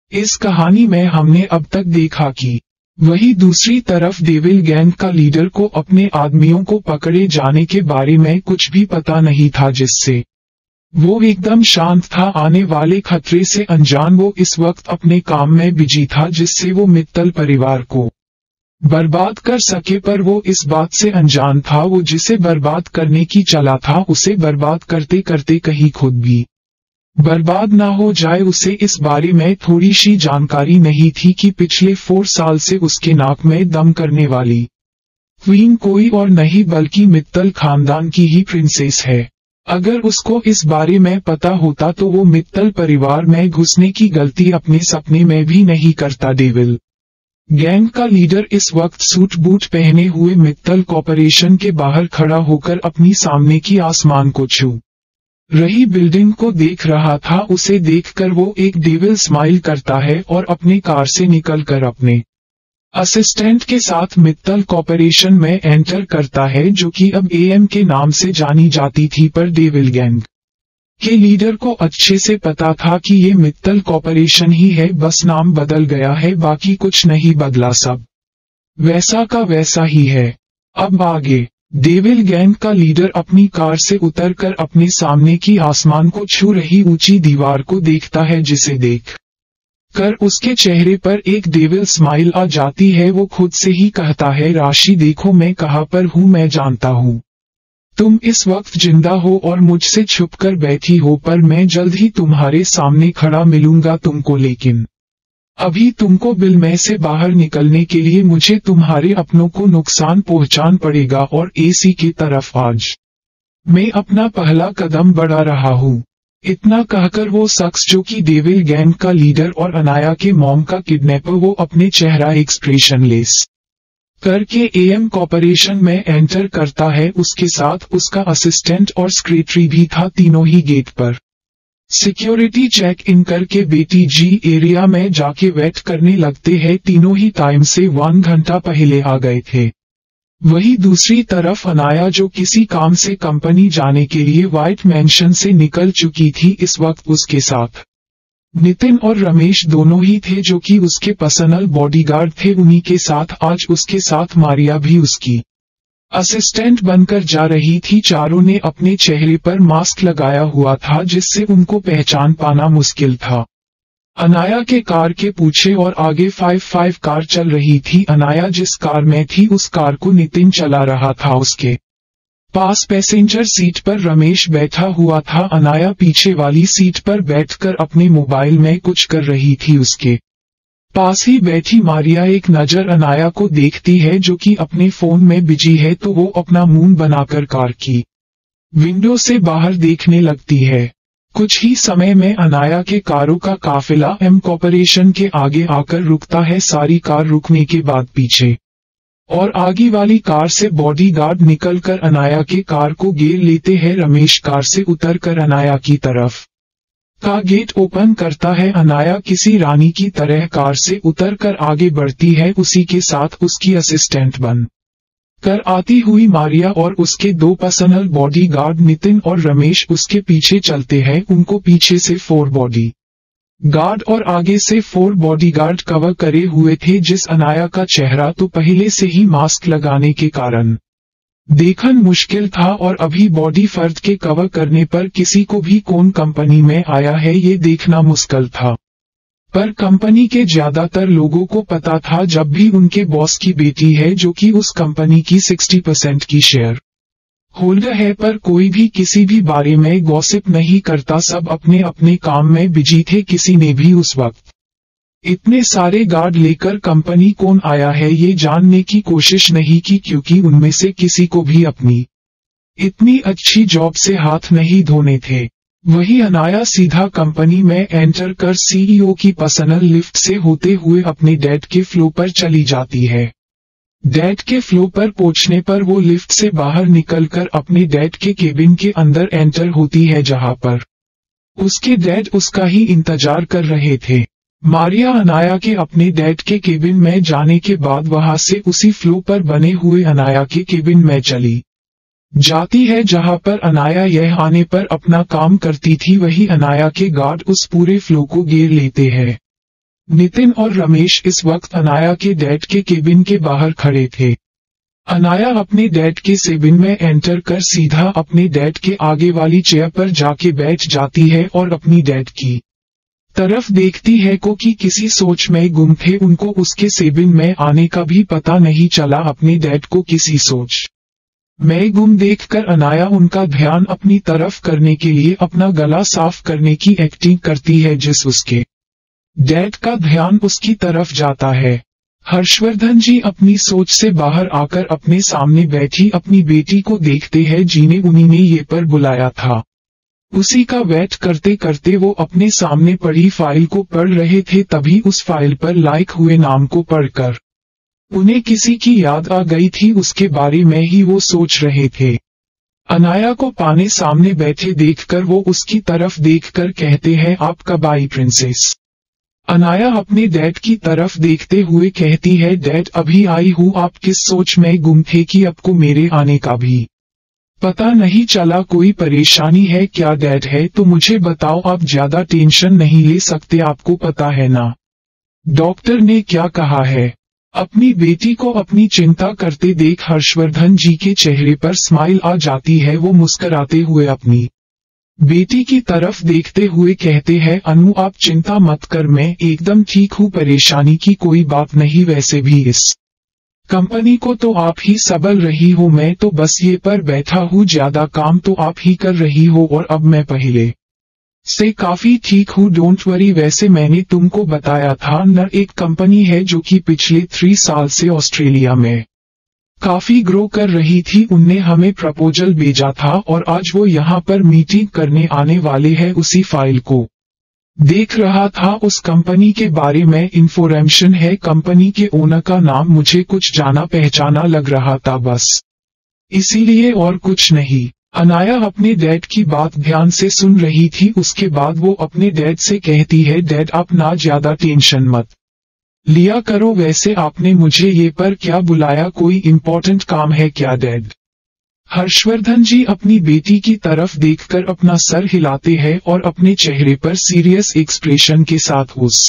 इस कहानी में हमने अब तक देखा कि वही दूसरी तरफ डेविल गैंग का लीडर को अपने आदमियों को पकड़े जाने के बारे में कुछ भी पता नहीं था, जिससे वो एकदम शांत था। आने वाले खतरे से अनजान वो इस वक्त अपने काम में बिजी था, जिससे वो मित्तल परिवार को बर्बाद कर सके, पर वो इस बात से अनजान था वो जिसे बर्बाद करने की चला था उसे बर्बाद करते करते कहीं खुद भी बर्बाद ना हो जाए। उसे इस बारे में थोड़ी सी जानकारी नहीं थी कि पिछले 4 साल से उसके नाक में दम करने वाली क्वीन कोई और नहीं बल्कि मित्तल खानदान की ही प्रिंसेस है। अगर उसको इस बारे में पता होता तो वो मित्तल परिवार में घुसने की गलती अपने सपने में भी नहीं करता। डेविल गैंग का लीडर इस वक्त सूट बूट पहने हुए मित्तल कॉर्पोरेशन के बाहर खड़ा होकर अपनी सामने की आसमान को छू रही बिल्डिंग को देख रहा था। उसे देखकर वो एक डेविल स्माइल करता है और अपनी कार से निकलकर अपने असिस्टेंट के साथ मित्तल कॉर्पोरेशन में एंटर करता है, जो कि अब एएम के नाम से जानी जाती थी। पर डेविल गैंग के लीडर को अच्छे से पता था कि ये मित्तल कॉर्पोरेशन ही है, बस नाम बदल गया है, बाकी कुछ नहीं बदला, सब वैसा का वैसा ही है। अब आगे डेविल गैंग का लीडर अपनी कार से उतरकर अपने सामने की आसमान को छू रही ऊंची दीवार को देखता है, जिसे देख कर उसके चेहरे पर एक डेविल स्माइल आ जाती है। वो खुद से ही कहता है, राशि देखो मैं कहाँ पर हूँ, मैं जानता हूँ तुम इस वक्त जिंदा हो और मुझसे छुपकर बैठी हो, पर मैं जल्द ही तुम्हारे सामने खड़ा मिलूंगा तुमको। लेकिन अभी तुमको बिल में से बाहर निकलने के लिए मुझे तुम्हारे अपनों को नुकसान पहुंचाना पड़ेगा, और एसी की तरफ आज मैं अपना पहला कदम बढ़ा रहा हूँ। इतना कहकर वो शख्स, जो कि डेविल गैंग का लीडर और अनाया के मॉम का किडनैपर, वो अपने चेहरा एक्सप्रेशन लेस करके एएम कॉर्पोरेशन में एंटर करता है। उसके साथ उसका असिस्टेंट और सेक्रेटरी भी था। तीनों ही गेट पर सिक्योरिटी चेक इन करके बेटी जी एरिया में जाके वेट करने लगते हैं। तीनों ही टाइम से 1 घंटा पहले आ गए थे। वही दूसरी तरफ अनाया, जो किसी काम से कंपनी जाने के लिए व्हाइट मैंशन से निकल चुकी थी, इस वक्त उसके साथ नितिन और रमेश दोनों ही थे, जो कि उसके पर्सनल बॉडीगार्ड थे। उन्हीं के साथ आज उसके साथ मारिया भी उसकी असिस्टेंट बनकर जा रही थी। चारों ने अपने चेहरे पर मास्क लगाया हुआ था, जिससे उनको पहचान पाना मुश्किल था। अनाया के कार के पीछे और आगे 5-5 कार चल रही थी। अनाया जिस कार में थी उस कार को नितिन चला रहा था। उसके पास पैसेंजर सीट पर रमेश बैठा हुआ था। अनाया पीछे वाली सीट पर बैठकर अपने मोबाइल में कुछ कर रही थी। उसके पास ही बैठी मारिया एक नजर अनाया को देखती है, जो कि अपने फोन में बिजी है, तो वो अपना मुंह बनाकर कार की विंडो से बाहर देखने लगती है। कुछ ही समय में अनाया के कारों का काफिला एम कॉर्पोरेशन के आगे आकर रुकता है। सारी कार रुकने के बाद पीछे और आगे वाली कार से बॉडीगार्ड निकलकर अनाया के कार को घेर लेते हैं। रमेश कार से उतरकर अनाया की तरफ का गेट ओपन करता है। अनाया किसी रानी की तरह कार से उतरकर आगे बढ़ती है। उसी के साथ उसकी असिस्टेंट बन कर आती हुई मारिया और उसके 2 पर्सनल बॉडीगार्ड नितिन और रमेश उसके पीछे चलते हैं। उनको पीछे से 4 बॉडी गार्ड और आगे से 4 बॉडीगार्ड कवर करे हुए थे। जिस अनाया का चेहरा तो पहले से ही मास्क लगाने के कारण देखना मुश्किल था, और अभी बॉडी फर्द के कवर करने पर किसी को भी कौन कंपनी में आया है ये देखना मुश्किल था। पर कंपनी के ज्यादातर लोगों को पता था, जब भी उनके बॉस की बेटी है, जो कि उस कंपनी की 60% की शेयर होल्डर है। पर कोई भी किसी भी बारे में गॉसिप नहीं करता, सब अपने अपने काम में बिजी थे। किसी ने भी उस वक्त इतने सारे गार्ड लेकर कंपनी कौन आया है ये जानने की कोशिश नहीं की, क्योंकि उनमें से किसी को भी अपनी इतनी अच्छी जॉब से हाथ नहीं धोने थे। वही अनाया सीधा कंपनी में एंटर कर सीईओ की पर्सनल लिफ्ट से होते हुए अपने डैड के फ्लोर पर चली जाती है। डैड के फ्लोर पर पहुंचने पर वो लिफ्ट से बाहर निकलकर अपने डैड के केबिन के अंदर एंटर होती है, जहां पर उसके डैड उसका ही इंतजार कर रहे थे। मारिया अनाया के अपने डैड के केबिन में जाने के बाद वहां से उसी फ्लोर पर बने हुए अनाया के केबिन में चली जाती है, जहां पर अनाया यह आने पर अपना काम करती थी। वही अनाया के गार्ड उस पूरे फ्लोर को घेर लेते हैं। नितिन और रमेश इस वक्त अनाया के डैड के केबिन के बाहर खड़े थे। अनाया अपने डैड के केबिन में एंटर कर सीधा अपने डैड के आगे वाली चेयर पर जाके बैठ जाती है और अपनी डैड की तरफ देखती है कि किसी सोच में गुम थे। उनको उसके केबिन में आने का भी पता नहीं चला। अपने डैड को किसी सोच में गुम देखकर अनाया उनका ध्यान अपनी तरफ करने के लिए अपना गला साफ करने की एक्टिंग करती है, जिस उसके डैड का ध्यान उसकी तरफ जाता है। हर्षवर्धन जी अपनी सोच से बाहर आकर अपने सामने बैठी अपनी बेटी को देखते हैं, जिन्हें उन्हीं ने ये पर बुलाया था। उसी का वेट करते करते वो अपने सामने पड़ी फाइल को पढ़ रहे थे। तभी उस फाइल पर लाइक हुए नाम को पढ़कर उन्हें किसी की याद आ गई थी। उसके बारे में ही वो सोच रहे थे। अनाया को पाने सामने बैठे देखकर वो उसकी तरफ देखकर कहते हैं, आप कब आई प्रिंसेस? अनाया अपने डैड की तरफ देखते हुए कहती है, डैड अभी आई हूँ। आप किस सोच में गुम थे कि आपको मेरे आने का भी पता नहीं चला? कोई परेशानी है क्या? डैड है तो मुझे बताओ, आप ज्यादा टेंशन नहीं ले सकते, आपको पता है ना डॉक्टर ने क्या कहा है। अपनी बेटी को अपनी चिंता करते देख हर्षवर्धन जी के चेहरे पर स्माइल आ जाती है। वो मुस्कुराते हुए अपनी बेटी की तरफ देखते हुए कहते हैं, अनु आप चिंता मत कर, मैं एकदम ठीक हूँ, परेशानी की कोई बात नहीं। वैसे भी इस कंपनी को तो आप ही संभाल रही हो, मैं तो बस ये पर बैठा हूँ, ज्यादा काम तो आप ही कर रही हो और अब मैं पहले से काफी ठीक हूँ, डोंट वरी। वैसे मैंने तुमको बताया था न, एक कंपनी है जो कि पिछले 3 साल से ऑस्ट्रेलिया में काफी ग्रो कर रही थी। उनने हमें प्रपोजल भेजा था और आज वो यहाँ पर मीटिंग करने आने वाले हैं। उसी फाइल को देख रहा था, उस कंपनी के बारे में इंफॉर्मेशन है। कंपनी के ओनर का नाम मुझे कुछ जाना पहचाना लग रहा था, बस इसीलिए और कुछ नहीं। अनाया अपने डैड की बात ध्यान से सुन रही थी। उसके बाद वो अपने डैड से कहती है, डैड आप ना ज्यादा टेंशन मत लिया करो। वैसे आपने मुझे ये पर क्या बुलाया, कोई इम्पोर्टेंट काम है क्या डैड? हर्षवर्धन जी अपनी बेटी की तरफ देखकर अपना सर हिलाते हैं और अपने चेहरे पर सीरियस एक्सप्रेशन के साथ उस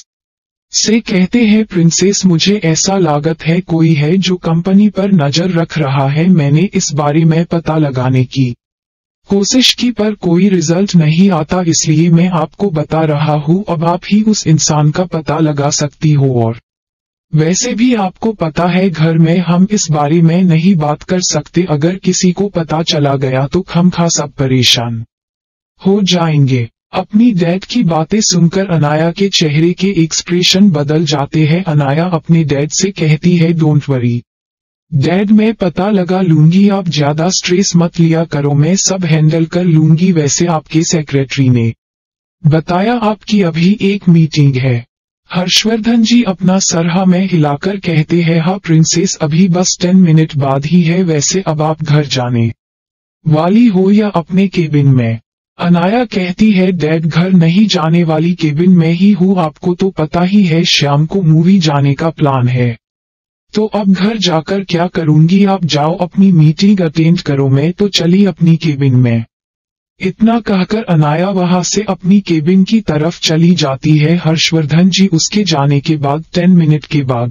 से कहते हैं, प्रिंसेस मुझे ऐसा लागत है कोई है जो कंपनी पर नजर रख रहा है। मैंने इस बारे में पता लगाने की कोशिश की पर कोई रिजल्ट नहीं आता, इसलिए मैं आपको बता रहा हूँ। अब आप ही उस इंसान का पता लगा सकती हो। और वैसे भी आपको पता है घर में हम इस बारे में नहीं बात कर सकते, अगर किसी को पता चला गया तो खामखा सब परेशान हो जाएंगे। अपनी डैड की बातें सुनकर अनाया के चेहरे के एक्सप्रेशन बदल जाते हैं। अनाया अपने डैड से कहती है, डोंट वरी डैड, मैं पता लगा लूंगी, आप ज्यादा स्ट्रेस मत लिया करो, मैं सब हैंडल कर लूंगी। वैसे आपके सेक्रेटरी ने बताया आपकी अभी एक मीटिंग है। हर्षवर्धन जी अपना सरहा में हिलाकर कहते हैं, हाँ प्रिंसेस अभी बस 10 मिनट बाद ही है। वैसे अब आप घर जाने वाली हो या अपने केबिन में? अनाया कहती है, डैड घर नहीं जाने वाली, केबिन में ही हूँ। आपको तो पता ही है शाम को मूवी जाने का प्लान है, तो अब घर जाकर क्या करूंगी? आप जाओ अपनी मीटिंग अटेंड करो, मैं तो चली अपनी केबिन में। इतना कहकर अनाया वहां से अपनी केबिन की तरफ चली जाती है। हर्षवर्धन जी उसके जाने के बाद 10 मिनट के बाद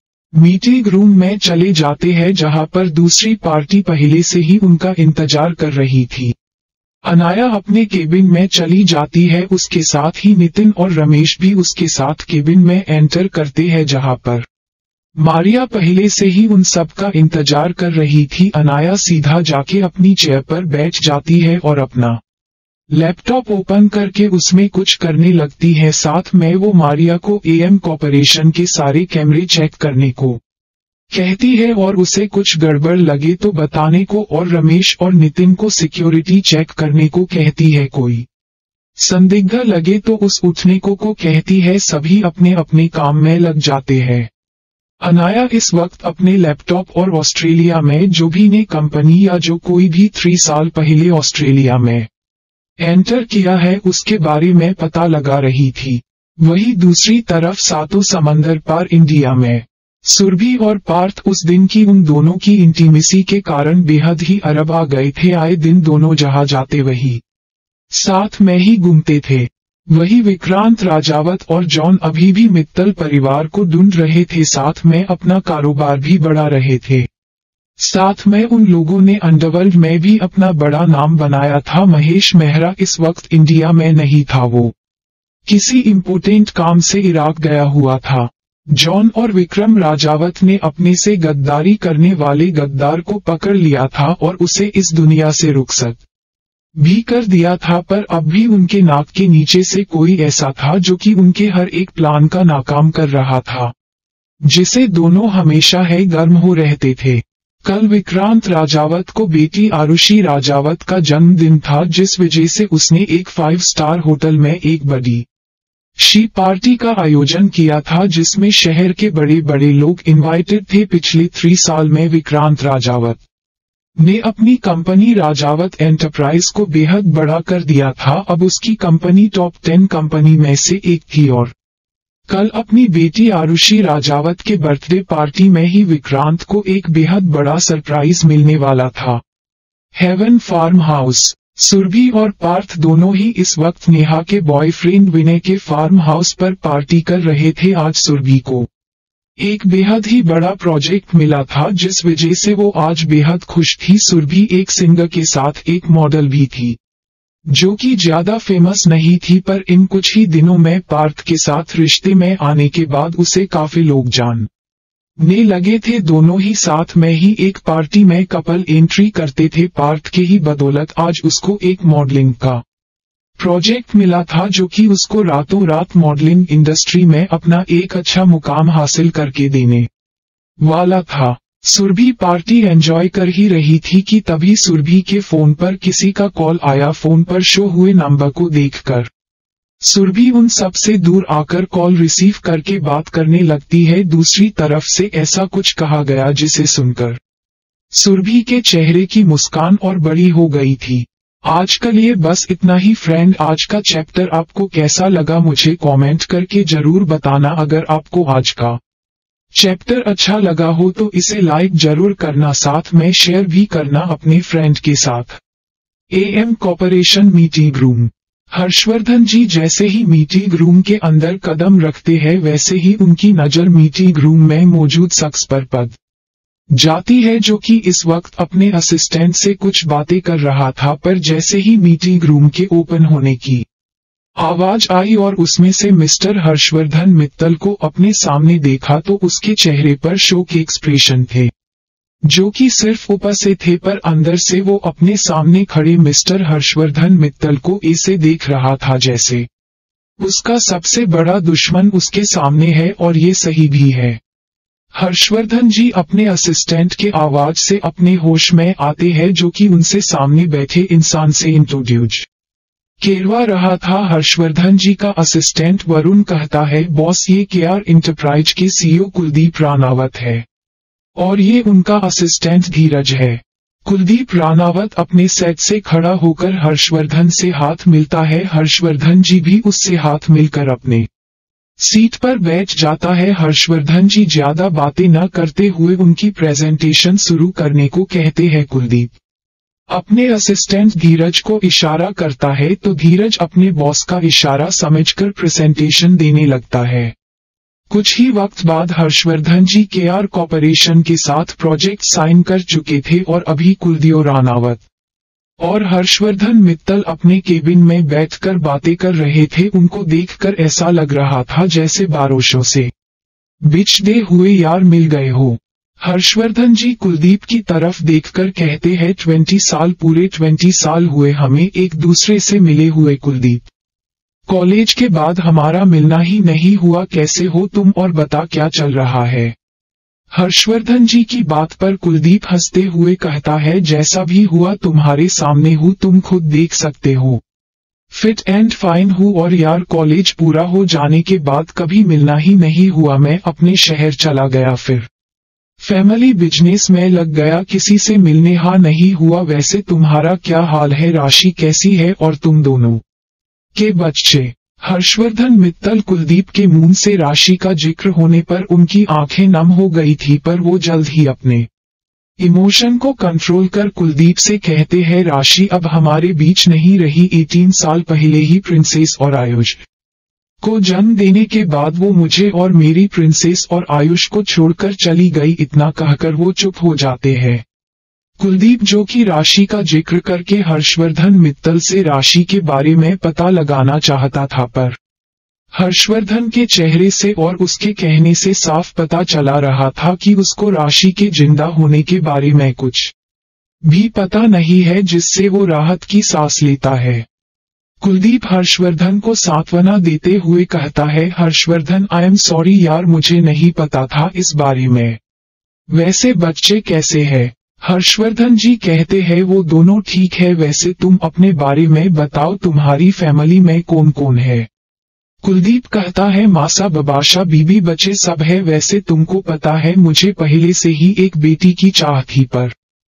मीटिंग रूम में चले जाते हैं, जहां पर दूसरी पार्टी पहले से ही उनका इंतजार कर रही थी। अनाया अपने केबिन में चली जाती है, उसके साथ ही नितिन और रमेश भी उसके साथ केबिन में एंटर करते हैं, जहां पर मारिया पहले से ही उन सब का इंतजार कर रही थी। अनाया सीधा जाके अपनी चेयर पर बैठ जाती है और अपना लैपटॉप ओपन करके उसमें कुछ करने लगती है। साथ में वो मारिया को एएम कॉर्पोरेशन के सारे कैमरे चेक करने को कहती है और उसे कुछ गड़बड़ लगे तो बताने को, और रमेश और नितिन को सिक्योरिटी चेक करने को कहती है। कोई संदिग्ध लगे तो उस उठने को कहती है। सभी अपने अपने काम में लग जाते हैं। अनाया इस वक्त अपने लैपटॉप और ऑस्ट्रेलिया में जो भी नई कंपनी या जो कोई भी 3 साल पहले ऑस्ट्रेलिया में एंटर किया है उसके बारे में पता लगा रही थी। वही दूसरी तरफ सातों समंदर पार इंडिया में सुरभि और पार्थ उस दिन की उन दोनों की इंटीमेसी के कारण बेहद ही अरब आ गए थे। आए दिन दोनों जहां जाते वही साथ में ही घूमते थे। वही विक्रांत राजावत और जॉन अभी भी मित्तल परिवार को ढूंढ रहे थे, साथ में अपना कारोबार भी बढ़ा रहे थे। साथ में उन लोगों ने अंडरवर्ल्ड में भी अपना बड़ा नाम बनाया था। महेश मेहरा इस वक्त इंडिया में नहीं था, वो किसी इम्पोर्टेंट काम से इराक गया हुआ था। जॉन और विक्रम राजावत ने अपने से गद्दारी करने वाले गद्दार को पकड़ लिया था और उसे इस दुनिया से रुखसत भी कर दिया था, पर अब भी उनके नाक के नीचे से कोई ऐसा था जो कि उनके हर एक प्लान का नाकाम कर रहा था, जिसे दोनों हमेशा है गर्म हो रहते थे। कल विक्रांत राजावत को बेटी आरुषि राजावत का जन्मदिन था, जिस वजह से उसने एक 5 स्टार होटल में एक बड़ी शी पार्टी का आयोजन किया था, जिसमें शहर के बड़े बड़े लोग इनवाइटेड थे। पिछले 3 साल में विक्रांत राजावत ने अपनी कंपनी राजावत एंटरप्राइज को बेहद बड़ा कर दिया था। अब उसकी कंपनी टॉप 10 कंपनी में से एक थी और कल अपनी बेटी आरुषि राजावत के बर्थडे पार्टी में ही विक्रांत को एक बेहद बड़ा सरप्राइज मिलने वाला था। Haven farm house. सुरभि और पार्थ दोनों ही इस वक्त नेहा के बॉयफ्रेंड विनय के फार्म हाउस पर पार्टी कर रहे थे। आज सुरभि को एक बेहद ही बड़ा प्रोजेक्ट मिला था, जिस वजह से वो आज बेहद खुश थी। सुरभि एक सिंगर के साथ एक मॉडल भी थी, जो कि ज्यादा फेमस नहीं थी, पर इन कुछ ही दिनों में पार्थ के साथ रिश्ते में आने के बाद उसे काफी लोग जानने लगे थे। दोनों ही साथ में ही एक पार्टी में कपल एंट्री करते थे। पार्थ के ही बदौलत आज उसको एक मॉडलिंग का प्रोजेक्ट मिला था, जो कि उसको रातों रात मॉडलिंग इंडस्ट्री में अपना एक अच्छा मुकाम हासिल करके देने वाला था। सुरभि पार्टी एंजॉय कर ही रही थी कि तभी सुरभि के फोन पर किसी का कॉल आया। फोन पर शो हुए नंबर को देखकर सुरभि उन सब से दूर आकर कॉल रिसीव करके बात करने लगती है। दूसरी तरफ से ऐसा कुछ कहा गया जिसे सुनकर सुरभि के चेहरे की मुस्कान और बड़ी हो गई थी। आज के लिए बस इतना ही फ्रेंड। आज का चैप्टर आपको कैसा लगा मुझे कमेंट करके जरूर बताना। अगर आपको आज का चैप्टर अच्छा लगा हो तो इसे लाइक जरूर करना, साथ में शेयर भी करना अपने फ्रेंड के साथ। AM corporation meeting room. Harshvardhan ji जैसे ही मीटिंग रूम के अंदर कदम रखते हैं, वैसे ही उनकी नजर मीटिंग रूम में मौजूद शख्स पर पड़ जाती है, जो कि इस वक्त अपने असिस्टेंट से कुछ बातें कर रहा था। पर जैसे ही मीटिंग रूम के ओपन होने की आवाज आई और उसमें से मिस्टर हर्षवर्धन मित्तल को अपने सामने देखा, तो उसके चेहरे पर शोक के एक्सप्रेशन थे, जो कि सिर्फ ऊपर से थे, पर अंदर से वो अपने सामने खड़े मिस्टर हर्षवर्धन मित्तल को ऐसे देख रहा था जैसे उसका सबसे बड़ा दुश्मन उसके सामने है, और ये सही भी है। हर्षवर्धन जी अपने असिस्टेंट के आवाज से अपने होश में आते हैं, जो कि उनसे सामने बैठे इंसान से इंट्रोड्यूस करवा रहा था। हर्षवर्धन जी का असिस्टेंट वरुण कहता है, बॉस ये केआर इंटरप्राइज के CEO कुलदीप रानावत है और ये उनका असिस्टेंट धीरज है। कुलदीप रानावत अपने सेट से खड़ा होकर हर्षवर्धन से हाथ मिलता है। हर्षवर्धन जी भी उससे हाथ मिलकर अपने सीट पर बैठ जाता है। हर्षवर्धन जी ज्यादा बातें न करते हुए उनकी प्रेजेंटेशन शुरू करने को कहते हैं। कुलदीप अपने असिस्टेंट धीरज को इशारा करता है, तो धीरज अपने बॉस का इशारा समझकर प्रेजेंटेशन देने लगता है। कुछ ही वक्त बाद हर्षवर्धन जी केआर कॉर्पोरेशन के साथ प्रोजेक्ट साइन कर चुके थे और अभी कुलदीप रानावत और हर्षवर्धन मित्तल अपने केबिन में बैठकर बातें कर रहे थे। उनको देखकर ऐसा लग रहा था जैसे बारिशों से बिछड़े हुए यार मिल गए हो। हर्षवर्धन जी कुलदीप की तरफ देखकर कहते हैं, 20 साल पूरे 20 साल हुए हमें एक दूसरे से मिले हुए कुलदीप। कॉलेज के बाद हमारा मिलना ही नहीं हुआ, कैसे हो तुम और बता क्या चल रहा है। हर्षवर्धन जी की बात पर कुलदीप हंसते हुए कहता है, जैसा भी हुआ तुम्हारे सामने हूँ, तुम खुद देख सकते हो। फिट एंड फाइन हूँ और यार कॉलेज पूरा हो जाने के बाद कभी मिलना ही नहीं हुआ। मैं अपने शहर चला गया, फिर फैमिली बिजनेस में लग गया, किसी से मिलने हा नहीं हुआ। वैसे तुम्हारा क्या हाल है, राशि कैसी है और तुम दोनों के बच्चे। हर्षवर्धन मित्तल कुलदीप के मुंह से राशि का जिक्र होने पर उनकी आंखें नम हो गई थी, पर वो जल्द ही अपने इमोशन को कंट्रोल कर कुलदीप से कहते हैं राशि अब हमारे बीच नहीं रही। 18 साल पहले ही प्रिंसेस और आयुष को जन्म देने के बाद वो मुझे और मेरी प्रिंसेस और आयुष को छोड़कर चली गई। इतना कहकर वो चुप हो जाते हैं। कुलदीप जो कि राशि का जिक्र करके हर्षवर्धन मित्तल से राशि के बारे में पता लगाना चाहता था, पर हर्षवर्धन के चेहरे से और उसके कहने से साफ पता चला रहा था कि उसको राशि के जिंदा होने के बारे में कुछ भी पता नहीं है, जिससे वो राहत की सांस लेता है। कुलदीप हर्षवर्धन को सांत्वना देते हुए कहता है, हर्षवर्धन आई एम सॉरी यार, मुझे नहीं पता था इस बारे में। वैसे बच्चे कैसे हैं? हर्षवर्धन जी कहते हैं वो दोनों ठीक है। वैसे तुम अपने बारे में बताओ, तुम्हारी फैमिली में कौन कौन है? कुलदीप कहता है मासा बबाशा बीबी बच्चे सब है। वैसे तुमको पता है मुझे पहले से ही एक बेटी की चाह थी, पर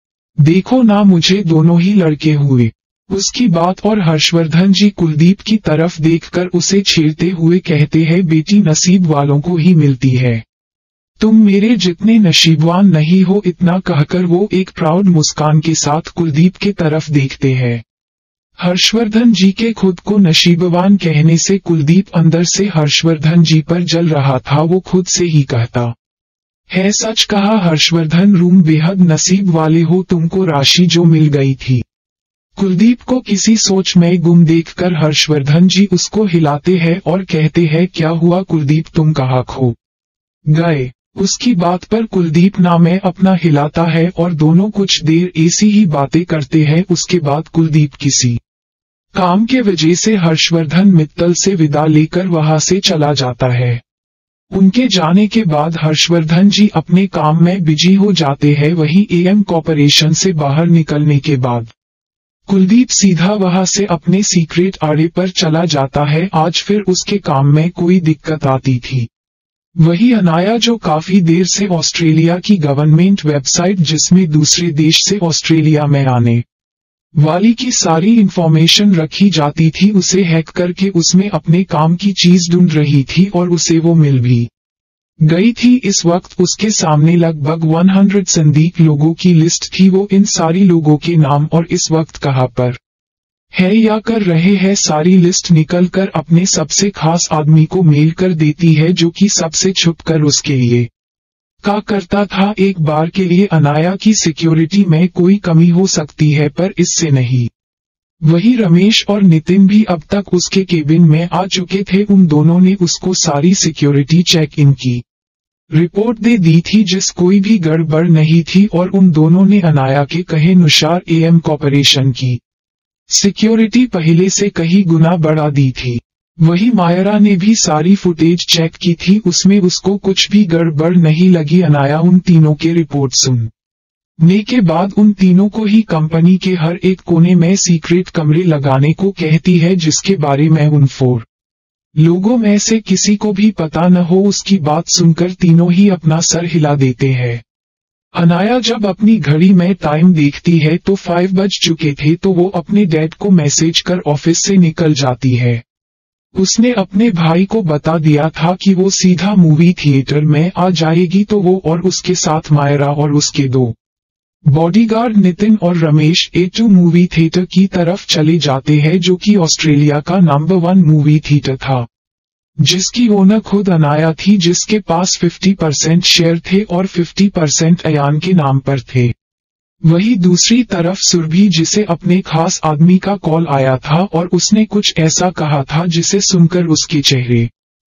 देखो ना मुझे दोनों ही लड़के हुए। उसकी बात और हर्षवर्धन जी कुलदीप की तरफ देखकर उसे छेड़ते हुए कहते हैं बेटी नसीब वालों को ही मिलती है, तुम मेरे जितने नसीबवान नहीं हो। इतना कहकर वो एक प्राउड मुस्कान के साथ कुलदीप के तरफ देखते हैं। हर्षवर्धन जी के खुद को नसीबवान कहने से कुलदीप अंदर से हर्षवर्धन जी पर जल रहा था। वो खुद से ही कहता है सच कहा हर्षवर्धन, रूम बेहद नसीब वाले हो, तुमको राशि जो मिल गई थी। कुलदीप को किसी सोच में गुम देखकर हर्षवर्धन जी उसको हिलाते हैं और कहते हैं क्या हुआ कुलदीप, तुम कहाँ खो गए? उसकी बात पर कुलदीप ना में अपना हिलाता है और दोनों कुछ देर ऐसी ही बातें करते हैं। उसके बाद कुलदीप किसी काम के वजह से हर्षवर्धन मित्तल से विदा लेकर वहां से चला जाता है। उनके जाने के बाद हर्षवर्धन जी अपने काम में बिजी हो जाते हैं। वहीं एएम कॉर्पोरेशन से बाहर निकलने के बाद कुलदीप सीधा वहां से अपने सीक्रेट अड्डे पर चला जाता है। आज फिर उसके काम में कोई दिक्कत आती थी। वही अनाया जो काफी देर से ऑस्ट्रेलिया की गवर्नमेंट वेबसाइट जिसमें दूसरे देश से ऑस्ट्रेलिया में आने वाली की सारी इंफॉर्मेशन रखी जाती थी, उसे हैक करके उसमें अपने काम की चीज ढूंढ रही थी और उसे वो मिल भी गई थी। इस वक्त उसके सामने लगभग 100 संदिग्ध लोगों की लिस्ट थी। वो इन सारी लोगों के नाम और इस वक्त कहाँ पर है या कर रहे हैं सारी लिस्ट निकल कर अपने सबसे खास आदमी को मेल कर देती है, जो कि सबसे छुप कर उसके लिए का करता था। एक बार के लिए अनाया की सिक्योरिटी में कोई कमी हो सकती है, पर इससे नहीं। वही रमेश और नितिन भी अब तक उसके केबिन में आ चुके थे। उन दोनों ने उसको सारी सिक्योरिटी चेक इन की रिपोर्ट दे दी थी, जिस कोई भी गड़बड़ नहीं थी। और उन दोनों ने अनाया के कहे अनुसार एएम कॉर्पोरेशन की सिक्योरिटी पहले से कई गुना बढ़ा दी थी। वही मायरा ने भी सारी फुटेज चेक की थी, उसमें उसको कुछ भी गड़बड़ नहीं लगी। अनाया उन तीनों के रिपोर्ट सुनने के बाद उन तीनों को ही कंपनी के हर एक कोने में सीक्रेट कमरे लगाने को कहती है, जिसके बारे में उन 4 लोगों में से किसी को भी पता न हो। उसकी बात सुनकर तीनों ही अपना सर हिला देते हैं। अनाया जब अपनी घड़ी में टाइम देखती है तो 5 बज चुके थे, तो वो अपने डैड को मैसेज कर ऑफिस से निकल जाती है। उसने अपने भाई को बता दिया था कि वो सीधा मूवी थिएटर में आ जाएगी, तो वो और उसके साथ मायरा और उसके 2 बॉडीगार्ड नितिन और रमेश A2 मूवी थिएटर की तरफ चले जाते हैं, जो कि ऑस्ट्रेलिया का नंबर 1 मूवी थिएटर था, जिसकी ओनर खुद अनाया थी, जिसके पास 50% शेयर थे और 50% अयान के नाम पर थे। वही दूसरी तरफ सुरभि, जिसे अपने खास आदमी का कॉल आया था और उसने कुछ ऐसा कहा था जिसे सुनकर उसके चेहरे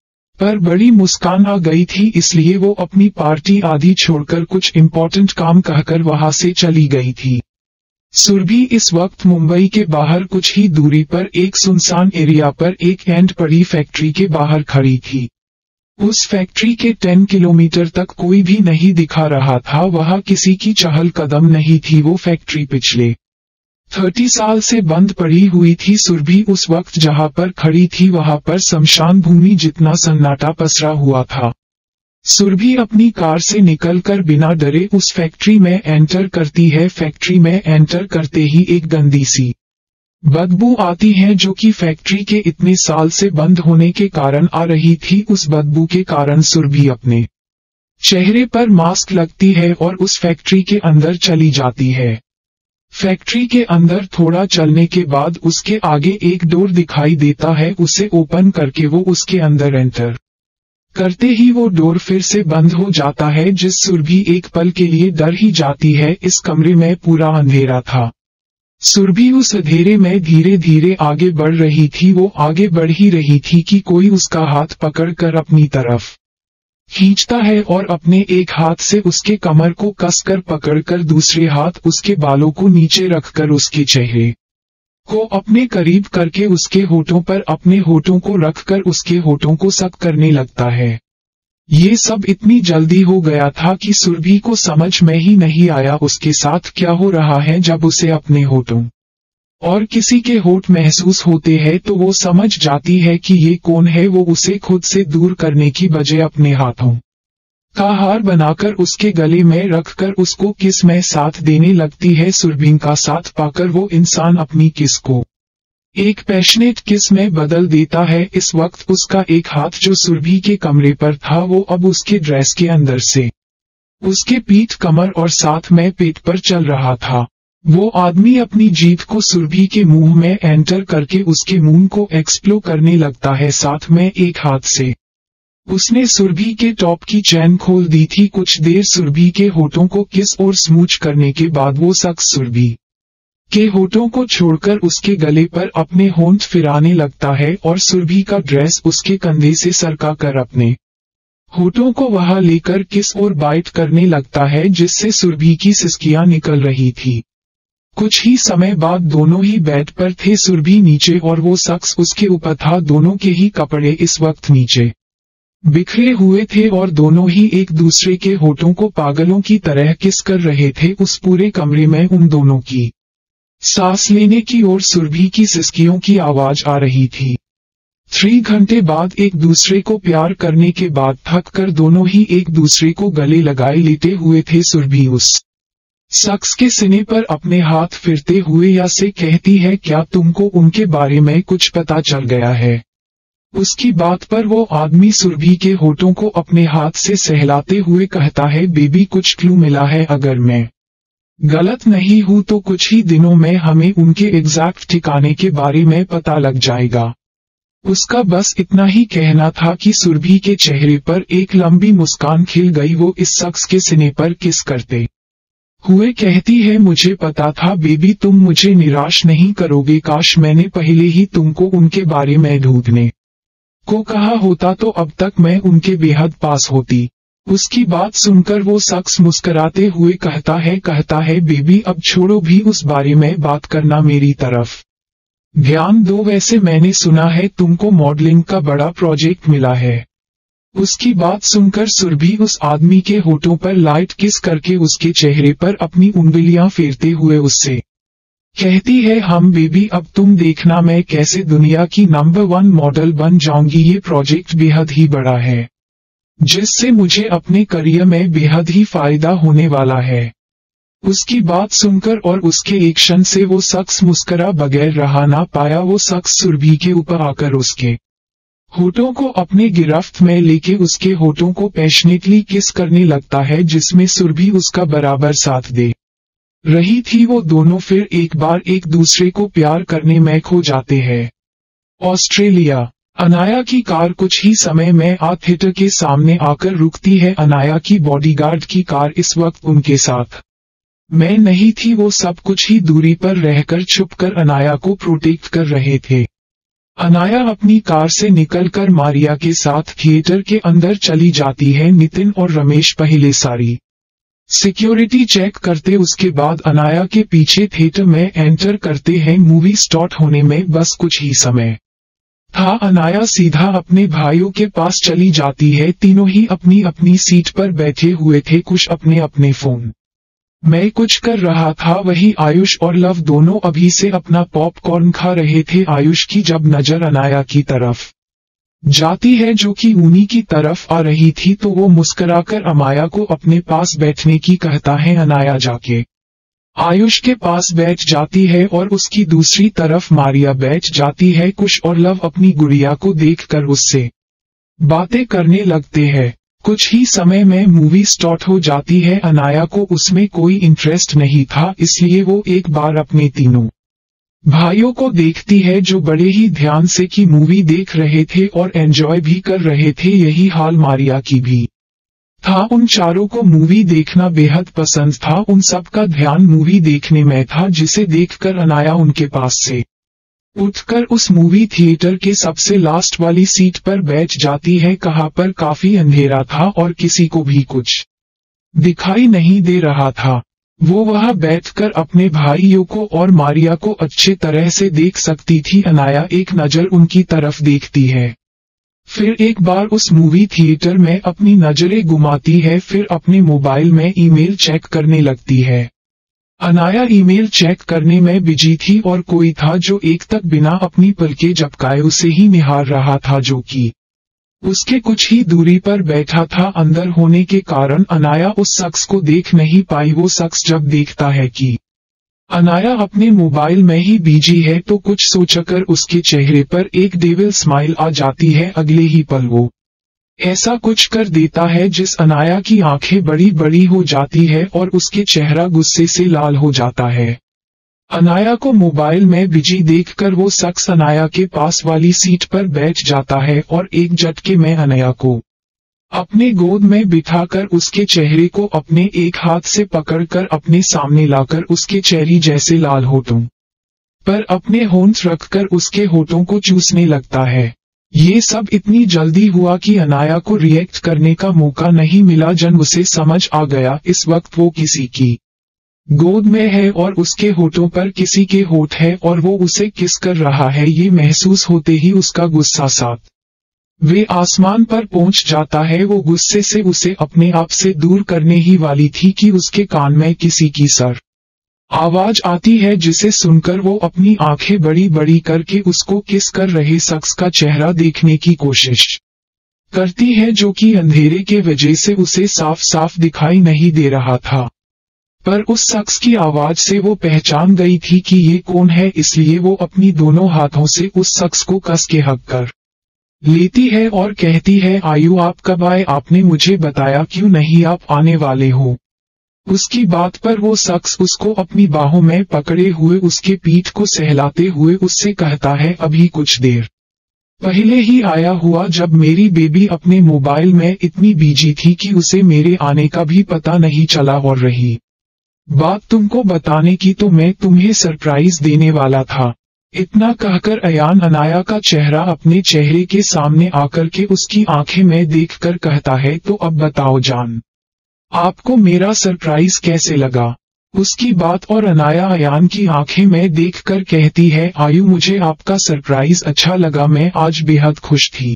पर बड़ी मुस्कान आ गई थी, इसलिए वो अपनी पार्टी आधी छोड़कर कुछ इम्पोर्टेंट काम कहकर वहां से चली गई थी। सुरभि इस वक्त मुंबई के बाहर कुछ ही दूरी पर एक सुनसान एरिया पर एक एंड पड़ी फैक्ट्री के बाहर खड़ी थी। उस फैक्ट्री के 10 किलोमीटर तक कोई भी नहीं दिखा रहा था, वहां किसी की चहल कदम नहीं थी। वो फैक्ट्री पिछले 30 साल से बंद पड़ी हुई थी। सुरभि उस वक्त जहां पर खड़ी थी वहां पर शमशान भूमि जितना सन्नाटा पसरा हुआ था। सुरभि अपनी कार से निकलकर बिना डरे उस फैक्ट्री में एंटर करती है। फैक्ट्री में एंटर करते ही एक गंदी सी बदबू आती है, जो कि फैक्ट्री के इतने साल से बंद होने के कारण आ रही थी। उस बदबू के कारण सुरभि अपने चेहरे पर मास्क लगती है और उस फैक्ट्री के अंदर चली जाती है। फैक्ट्री के अंदर थोड़ा चलने के बाद उसके आगे एक डोर दिखाई देता है, उसे ओपन करके वो उसके अंदर एंटर करते ही वो डोर फिर से बंद हो जाता है, जिस सुरभि एक पल के लिए डर ही जाती है। इस कमरे में पूरा अंधेरा था। सुरभि उस अंधेरे में धीरे धीरे आगे बढ़ रही थी। वो आगे बढ़ ही रही थी कि कोई उसका हाथ पकड़कर अपनी तरफ खींचता है और अपने एक हाथ से उसके कमर को कसकर पकड़कर दूसरे हाथ उसके बालों को नीचे रखकर उसके चेहरे को अपने करीब करके उसके होठों पर अपने होठों को रखकर उसके होठों को सक करने लगता है। ये सब इतनी जल्दी हो गया था कि सुरभि को समझ में ही नहीं आया उसके साथ क्या हो रहा है। जब उसे अपने होठों और किसी के होठ महसूस होते हैं तो वो समझ जाती है कि ये कौन है। वो उसे खुद से दूर करने की बजाय अपने हाथों का हार बनाकर उसके गले में रखकर उसको किस में साथ देने लगती है। सुरभि का साथ पाकर वो इंसान अपनी किस को एक पैशनेट किस में बदल देता है। इस वक्त उसका एक हाथ जो सुरभि के कमरे पर था वो अब उसके ड्रेस के अंदर से उसके पीठ, कमर और साथ में पेट पर चल रहा था। वो आदमी अपनी जीभ को सुरभि के मुंह में एंटर करके उसके मुंह को एक्सप्लोर करने लगता है। साथ में एक हाथ से उसने सुरभि के टॉप की चैन खोल दी थी। कुछ देर सुरभि के होठों को किस और स्मूच करने के बाद वो शख्स सुरभि के होठों को छोड़कर उसके गले पर अपने होंठ फिराने लगता है और सुरभि का ड्रेस उसके कंधे से सरका कर अपने होठों को वहां लेकर किस और बाइट करने लगता है, जिससे सुरभि की सिसकियां निकल रही थी। कुछ ही समय बाद दोनों ही बेड पर थे, सुरभि नीचे और वो शख्स उसके ऊपर था। दोनों के ही कपड़े इस वक्त नीचे बिखरे हुए थे और दोनों ही एक दूसरे के होठों को पागलों की तरह किस कर रहे थे। उस पूरे कमरे में उन दोनों की सांस लेने की और सुरभि की सिसकियों की आवाज आ रही थी। 3 घंटे बाद एक दूसरे को प्यार करने के बाद थक कर दोनों ही एक दूसरे को गले लगाए लेटे हुए थे। सुरभि उस शख्स के सीने पर अपने हाथ फिरते हुए या से कहती है, क्या तुमको उनके बारे में कुछ पता चल गया है? उसकी बात पर वो आदमी सुरभि के होठों को अपने हाथ से सहलाते हुए कहता है, बेबी कुछ क्लू मिला है? अगर मैं गलत नहीं हूं तो कुछ ही दिनों में हमें उनके एग्जैक्ट ठिकाने के बारे में पता लग जाएगा। उसका बस इतना ही कहना था कि सुरभि के चेहरे पर एक लंबी मुस्कान खिल गई। वो इस शख्स के सीने पर किस करते हुए कहती है, मुझे पता था बेबी तुम मुझे निराश नहीं करोगे। काश मैंने पहले ही तुमको उनके बारे में ढूंढने को कहा होता तो अब तक मैं उनके बेहद पास होती। उसकी बात सुनकर वो शख्स मुस्कुराते हुए कहता है बेबी अब छोड़ो भी उस बारे में बात करना, मेरी तरफ ध्यान दो। वैसे मैंने सुना है तुमको मॉडलिंग का बड़ा प्रोजेक्ट मिला है। उसकी बात सुनकर सुरभि उस आदमी के होठों पर लाइट किस करके उसके चेहरे पर अपनी उंगलियां फेरते हुए उससे कहती है, हम बेबी अब तुम देखना मैं कैसे दुनिया की नंबर 1 मॉडल बन जाऊंगी। ये प्रोजेक्ट बेहद ही बड़ा है जिससे मुझे अपने करियर में बेहद ही फायदा होने वाला है। उसकी बात सुनकर और उसके एक्शन से वो शख्स मुस्कुरा बगैर रहा ना पाया। वो शख्स सुरभि के ऊपर आकर उसके होठों को अपने गिरफ्त में लेके उसके होठों को पैशनेटली किस करने लगता है, जिसमें सुरभि उसका बराबर साथ दे रही थी। वो दोनों फिर एक बार एक दूसरे को प्यार करने में खो जाते हैं। ऑस्ट्रेलिया। अनाया की कार कुछ ही समय में थिएटर के सामने आकर रुकती है। अनाया की बॉडीगार्ड की कार इस वक्त उनके साथ मैं नहीं थी। वो सब कुछ ही दूरी पर रहकर छुपकर अनाया को प्रोटेक्ट कर रहे थे। अनाया अपनी कार से निकलकर मारिया के साथ थिएटर के अंदर चली जाती है। नितिन और रमेश पहले सारी सिक्योरिटी चेक करते उसके बाद अनाया के पीछे थिएटर में एंटर करते हैं। मूवी स्टार्ट होने में बस कुछ ही समय था। अनाया सीधा अपने भाइयों के पास चली जाती है। तीनों ही अपनी अपनी सीट पर बैठे हुए थे, कुछ अपने अपने फोन मैं कुछ कर रहा था। वही आयुष और लव दोनों अभी से अपना पॉपकॉर्न खा रहे थे। आयुष की जब नजर अनाया की तरफ जाती है जो कि उन्हीं की तरफ आ रही थी तो वो मुस्कुराकर अनाया को अपने पास बैठने की कहता है। अनाया जाके आयुष के पास बैठ जाती है और उसकी दूसरी तरफ मारिया बैठ जाती है। कुश और लव अपनी गुड़िया को देखकर उससे बातें करने लगते हैं। कुछ ही समय में मूवी स्टार्ट हो जाती है। अनाया को उसमें कोई इंटरेस्ट नहीं था, इसलिए वो एक बार अपने तीनों भाइयों को देखती है जो बड़े ही ध्यान से की मूवी देख रहे थे और एंजॉय भी कर रहे थे। यही हाल मारिया की भी था। उन चारों को मूवी देखना बेहद पसंद था। उन सब का ध्यान मूवी देखने में था, जिसे देखकर अनाया उनके पास से उठकर उस मूवी थिएटर के सबसे लास्ट वाली सीट पर बैठ जाती है। कहाँ पर काफी अंधेरा था और किसी को भी कुछ दिखाई नहीं दे रहा था। वो वहां बैठकर अपने भाइयों को और मारिया को अच्छे तरह से देख सकती थी। अनाया एक नजर उनकी तरफ देखती है, फिर एक बार उस मूवी थिएटर में अपनी नजरें घुमाती है, फिर अपने मोबाइल में ईमेल चेक करने लगती है। अनाया ईमेल चेक करने में बिजी थी और कोई था जो एक तक बिना अपनी पलकें झपकाए उसे ही निहार रहा था, जो कि उसके कुछ ही दूरी पर बैठा था। अंदर होने के कारण अनाया उस शख्स को देख नहीं पाई। वो शख्स जब देखता है कि अनाया अपने मोबाइल में ही बिजी है तो कुछ सोचकर उसके चेहरे पर एक डेविल स्माइल आ जाती है। अगले ही पल वो ऐसा कुछ कर देता है जिस अनाया की आंखें बड़ी बड़ी हो जाती है और उसके चेहरा गुस्से से लाल हो जाता है। अनाया को मोबाइल में बिजी देखकर वो शख्स अनाया के पास वाली सीट पर बैठ जाता है और एक झटके में अनाया को अपने गोद में बिठाकर उसके चेहरे को अपने एक हाथ से पकड़कर अपने सामने लाकर उसके चेहरे जैसे लाल होठों पर अपने होंठ रखकर उसके होठों को चूसने लगता है। ये सब इतनी जल्दी हुआ कि अनाया को रिएक्ट करने का मौका नहीं मिला। जब उसे समझ आ गया इस वक्त वो किसी की गोद में है और उसके होठों पर किसी के होठ है और वो उसे किस कर रहा है, ये महसूस होते ही उसका गुस्सा साथ वे आसमान पर पहुंच जाता है। वो गुस्से से उसे अपने आप से दूर करने ही वाली थी कि उसके कान में किसी की सर आवाज आती है, जिसे सुनकर वो अपनी आंखें बड़ी बड़ी करके उसको किस कर रहे शख्स का चेहरा देखने की कोशिश करती है, जो कि अंधेरे के वजह से उसे साफ साफ दिखाई नहीं दे रहा था। पर उस शख्स की आवाज से वो पहचान गई थी कि ये कौन है, इसलिए वो अपनी दोनों हाथों से उस शख्स को कस के हक कर लेती है और कहती है, आयु आप कब आए? आपने मुझे बताया क्यों नहीं आप आने वाले हो? उसकी बात पर वो शख्स उसको अपनी बाहों में पकड़े हुए उसके पीठ को सहलाते हुए उससे कहता है, अभी कुछ देर पहले ही आया हुआ, जब मेरी बेबी अपने मोबाइल में इतनी बिजी थी कि उसे मेरे आने का भी पता नहीं चला। और रही बात तुमको बताने की तो मैं तुम्हें सरप्राइज देने वाला था। इतना कहकर अयान अनाया का चेहरा अपने चेहरे के सामने आकर के उसकी आंखें में देखकर कहता है, तो अब बताओ जान, आपको मेरा सरप्राइज कैसे लगा? उसकी बात और अनाया अयान की आंखें में देखकर कहती है, आयु मुझे आपका सरप्राइज अच्छा लगा, मैं आज बेहद खुश थी।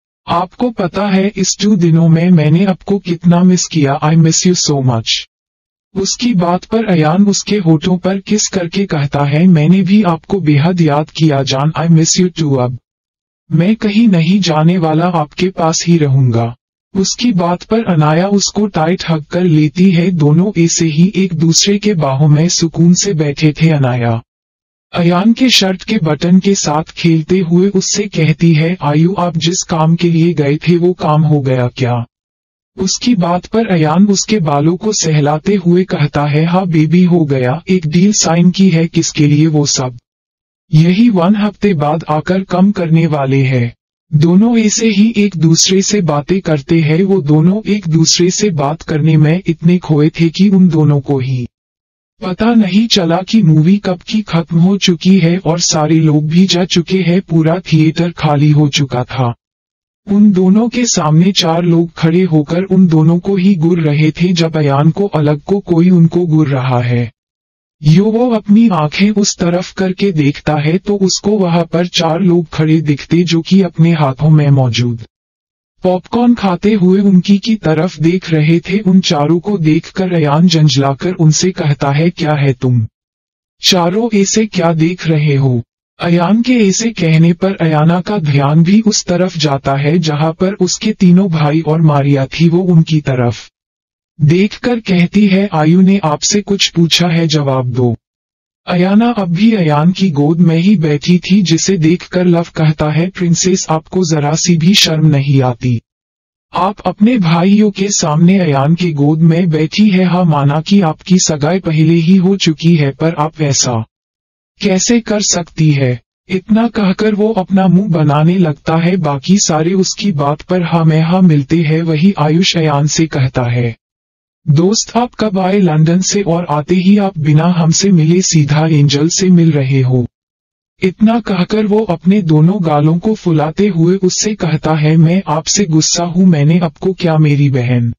आपको पता है इस 2 दिनों में मैंने आपको कितना मिस किया। I miss you so much. उसकी बात पर अयान उसके होठों पर किस करके कहता है, मैंने भी आपको बेहद याद किया जान। I miss you too. अब मैं कहीं नहीं जाने वाला, आपके पास ही रहूंगा। उसकी बात पर अनाया उसको टाइट हग कर लेती है। दोनों ऐसे ही एक दूसरे के बाहों में सुकून से बैठे थे। अनाया अयान के शर्ट के बटन के साथ खेलते हुए उससे कहती है, आयु आप जिस काम के लिए गए थे वो काम हो गया क्या? उसकी बात पर अयान उसके बालों को सहलाते हुए कहता है, हाँ बेबी हो गया। एक डील साइन की है। किसके लिए? वो सब यही 1 हफ्ते बाद आकर कम करने वाले हैं। दोनों ऐसे ही एक दूसरे से बातें करते हैं। वो दोनों एक दूसरे से बात करने में इतने खोए थे कि उन दोनों को ही पता नहीं चला कि मूवी कब की खत्म हो चुकी है और सारे लोग भी जा चुके हैं। पूरा थिएटर खाली हो चुका था। उन दोनों के सामने 4 लोग खड़े होकर उन दोनों को ही घूर रहे थे। जब अयान को अलग को कोई उनको घूर रहा है, वो अपनी आंखें उस तरफ करके देखता है तो उसको वहां पर 4 लोग खड़े दिखते, जो कि अपने हाथों में मौजूद पॉपकॉर्न खाते हुए उनकी की तरफ देख रहे थे। उन चारों को देखकर अयान झंझलाकर उनसे कहता है, क्या है तुम चारों ऐसे क्या देख रहे हो? अयान के ऐसे कहने पर अयाना का ध्यान भी उस तरफ जाता है जहां पर उसके तीनों भाई और मारिया थी। वो उनकी तरफ देखकर कहती है, आयु ने आपसे कुछ पूछा है, जवाब दो। अयाना अब भी अयान की गोद में ही बैठी थी, जिसे देखकर लव कहता है, प्रिंसेस आपको जरा सी भी शर्म नहीं आती? आप अपने भाइयों के सामने अयान की गोद में बैठी है। हाँ, माना कि आपकी सगाई पहले ही हो चुकी है, पर आप ऐसा कैसे कर सकती है? इतना कहकर वो अपना मुंह बनाने लगता है। बाकी सारे उसकी बात पर हाँ में हाँ मिलते हैं। वही आयुष अयान से कहता है, दोस्त आप कब आए लंदन से, और आते ही आप बिना हमसे मिले सीधा एंजल से मिल रहे हो। इतना कहकर वो अपने दोनों गालों को फुलाते हुए उससे कहता है, मैं आपसे गुस्सा हूँ। मैंने आपको क्या मेरी बहन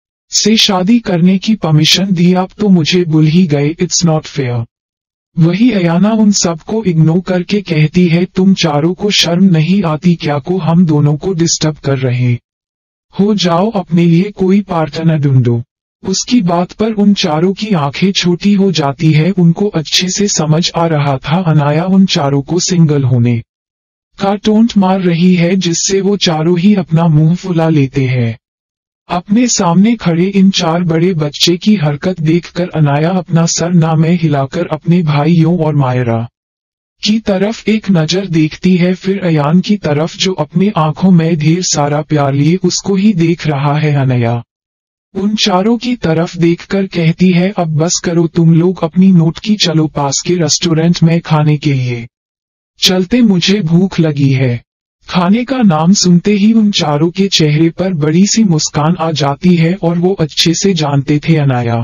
से शादी करने की परमिशन दी? आप तो मुझे भूल ही गए। It's not fair. वही अयाना उन सबको इग्नोर करके कहती है, तुम चारों को शर्म नहीं आती क्या को हम दोनों को डिस्टर्ब कर रहे हो? जाओ अपने लिए कोई पार्टनर ढूंढो। उसकी बात पर उन चारों की आंखें छोटी हो जाती है। उनको अच्छे से समझ आ रहा था अनाया उन चारों को सिंगल होने का टोंट मार रही है, जिससे वो चारों ही अपना मुंह फुला लेते हैं। अपने सामने खड़े इन चार बड़े बच्चे की हरकत देखकर अनाया अपना सर ना में हिलाकर अपने भाइयों और मायरा की तरफ एक नजर देखती है, फिर अयान की तरफ जो अपनी आंखों में ढेर सारा प्यार लिए उसको ही देख रहा है। अनाया उन चारों की तरफ देखकर कहती है, अब बस करो तुम लोग अपनी नोट की, चलो पास के रेस्टोरेंट में खाने के लिए चलते, मुझे भूख लगी है। खाने का नाम सुनते ही उन चारों के चेहरे पर बड़ी सी मुस्कान आ जाती है, और वो अच्छे से जानते थे अनाया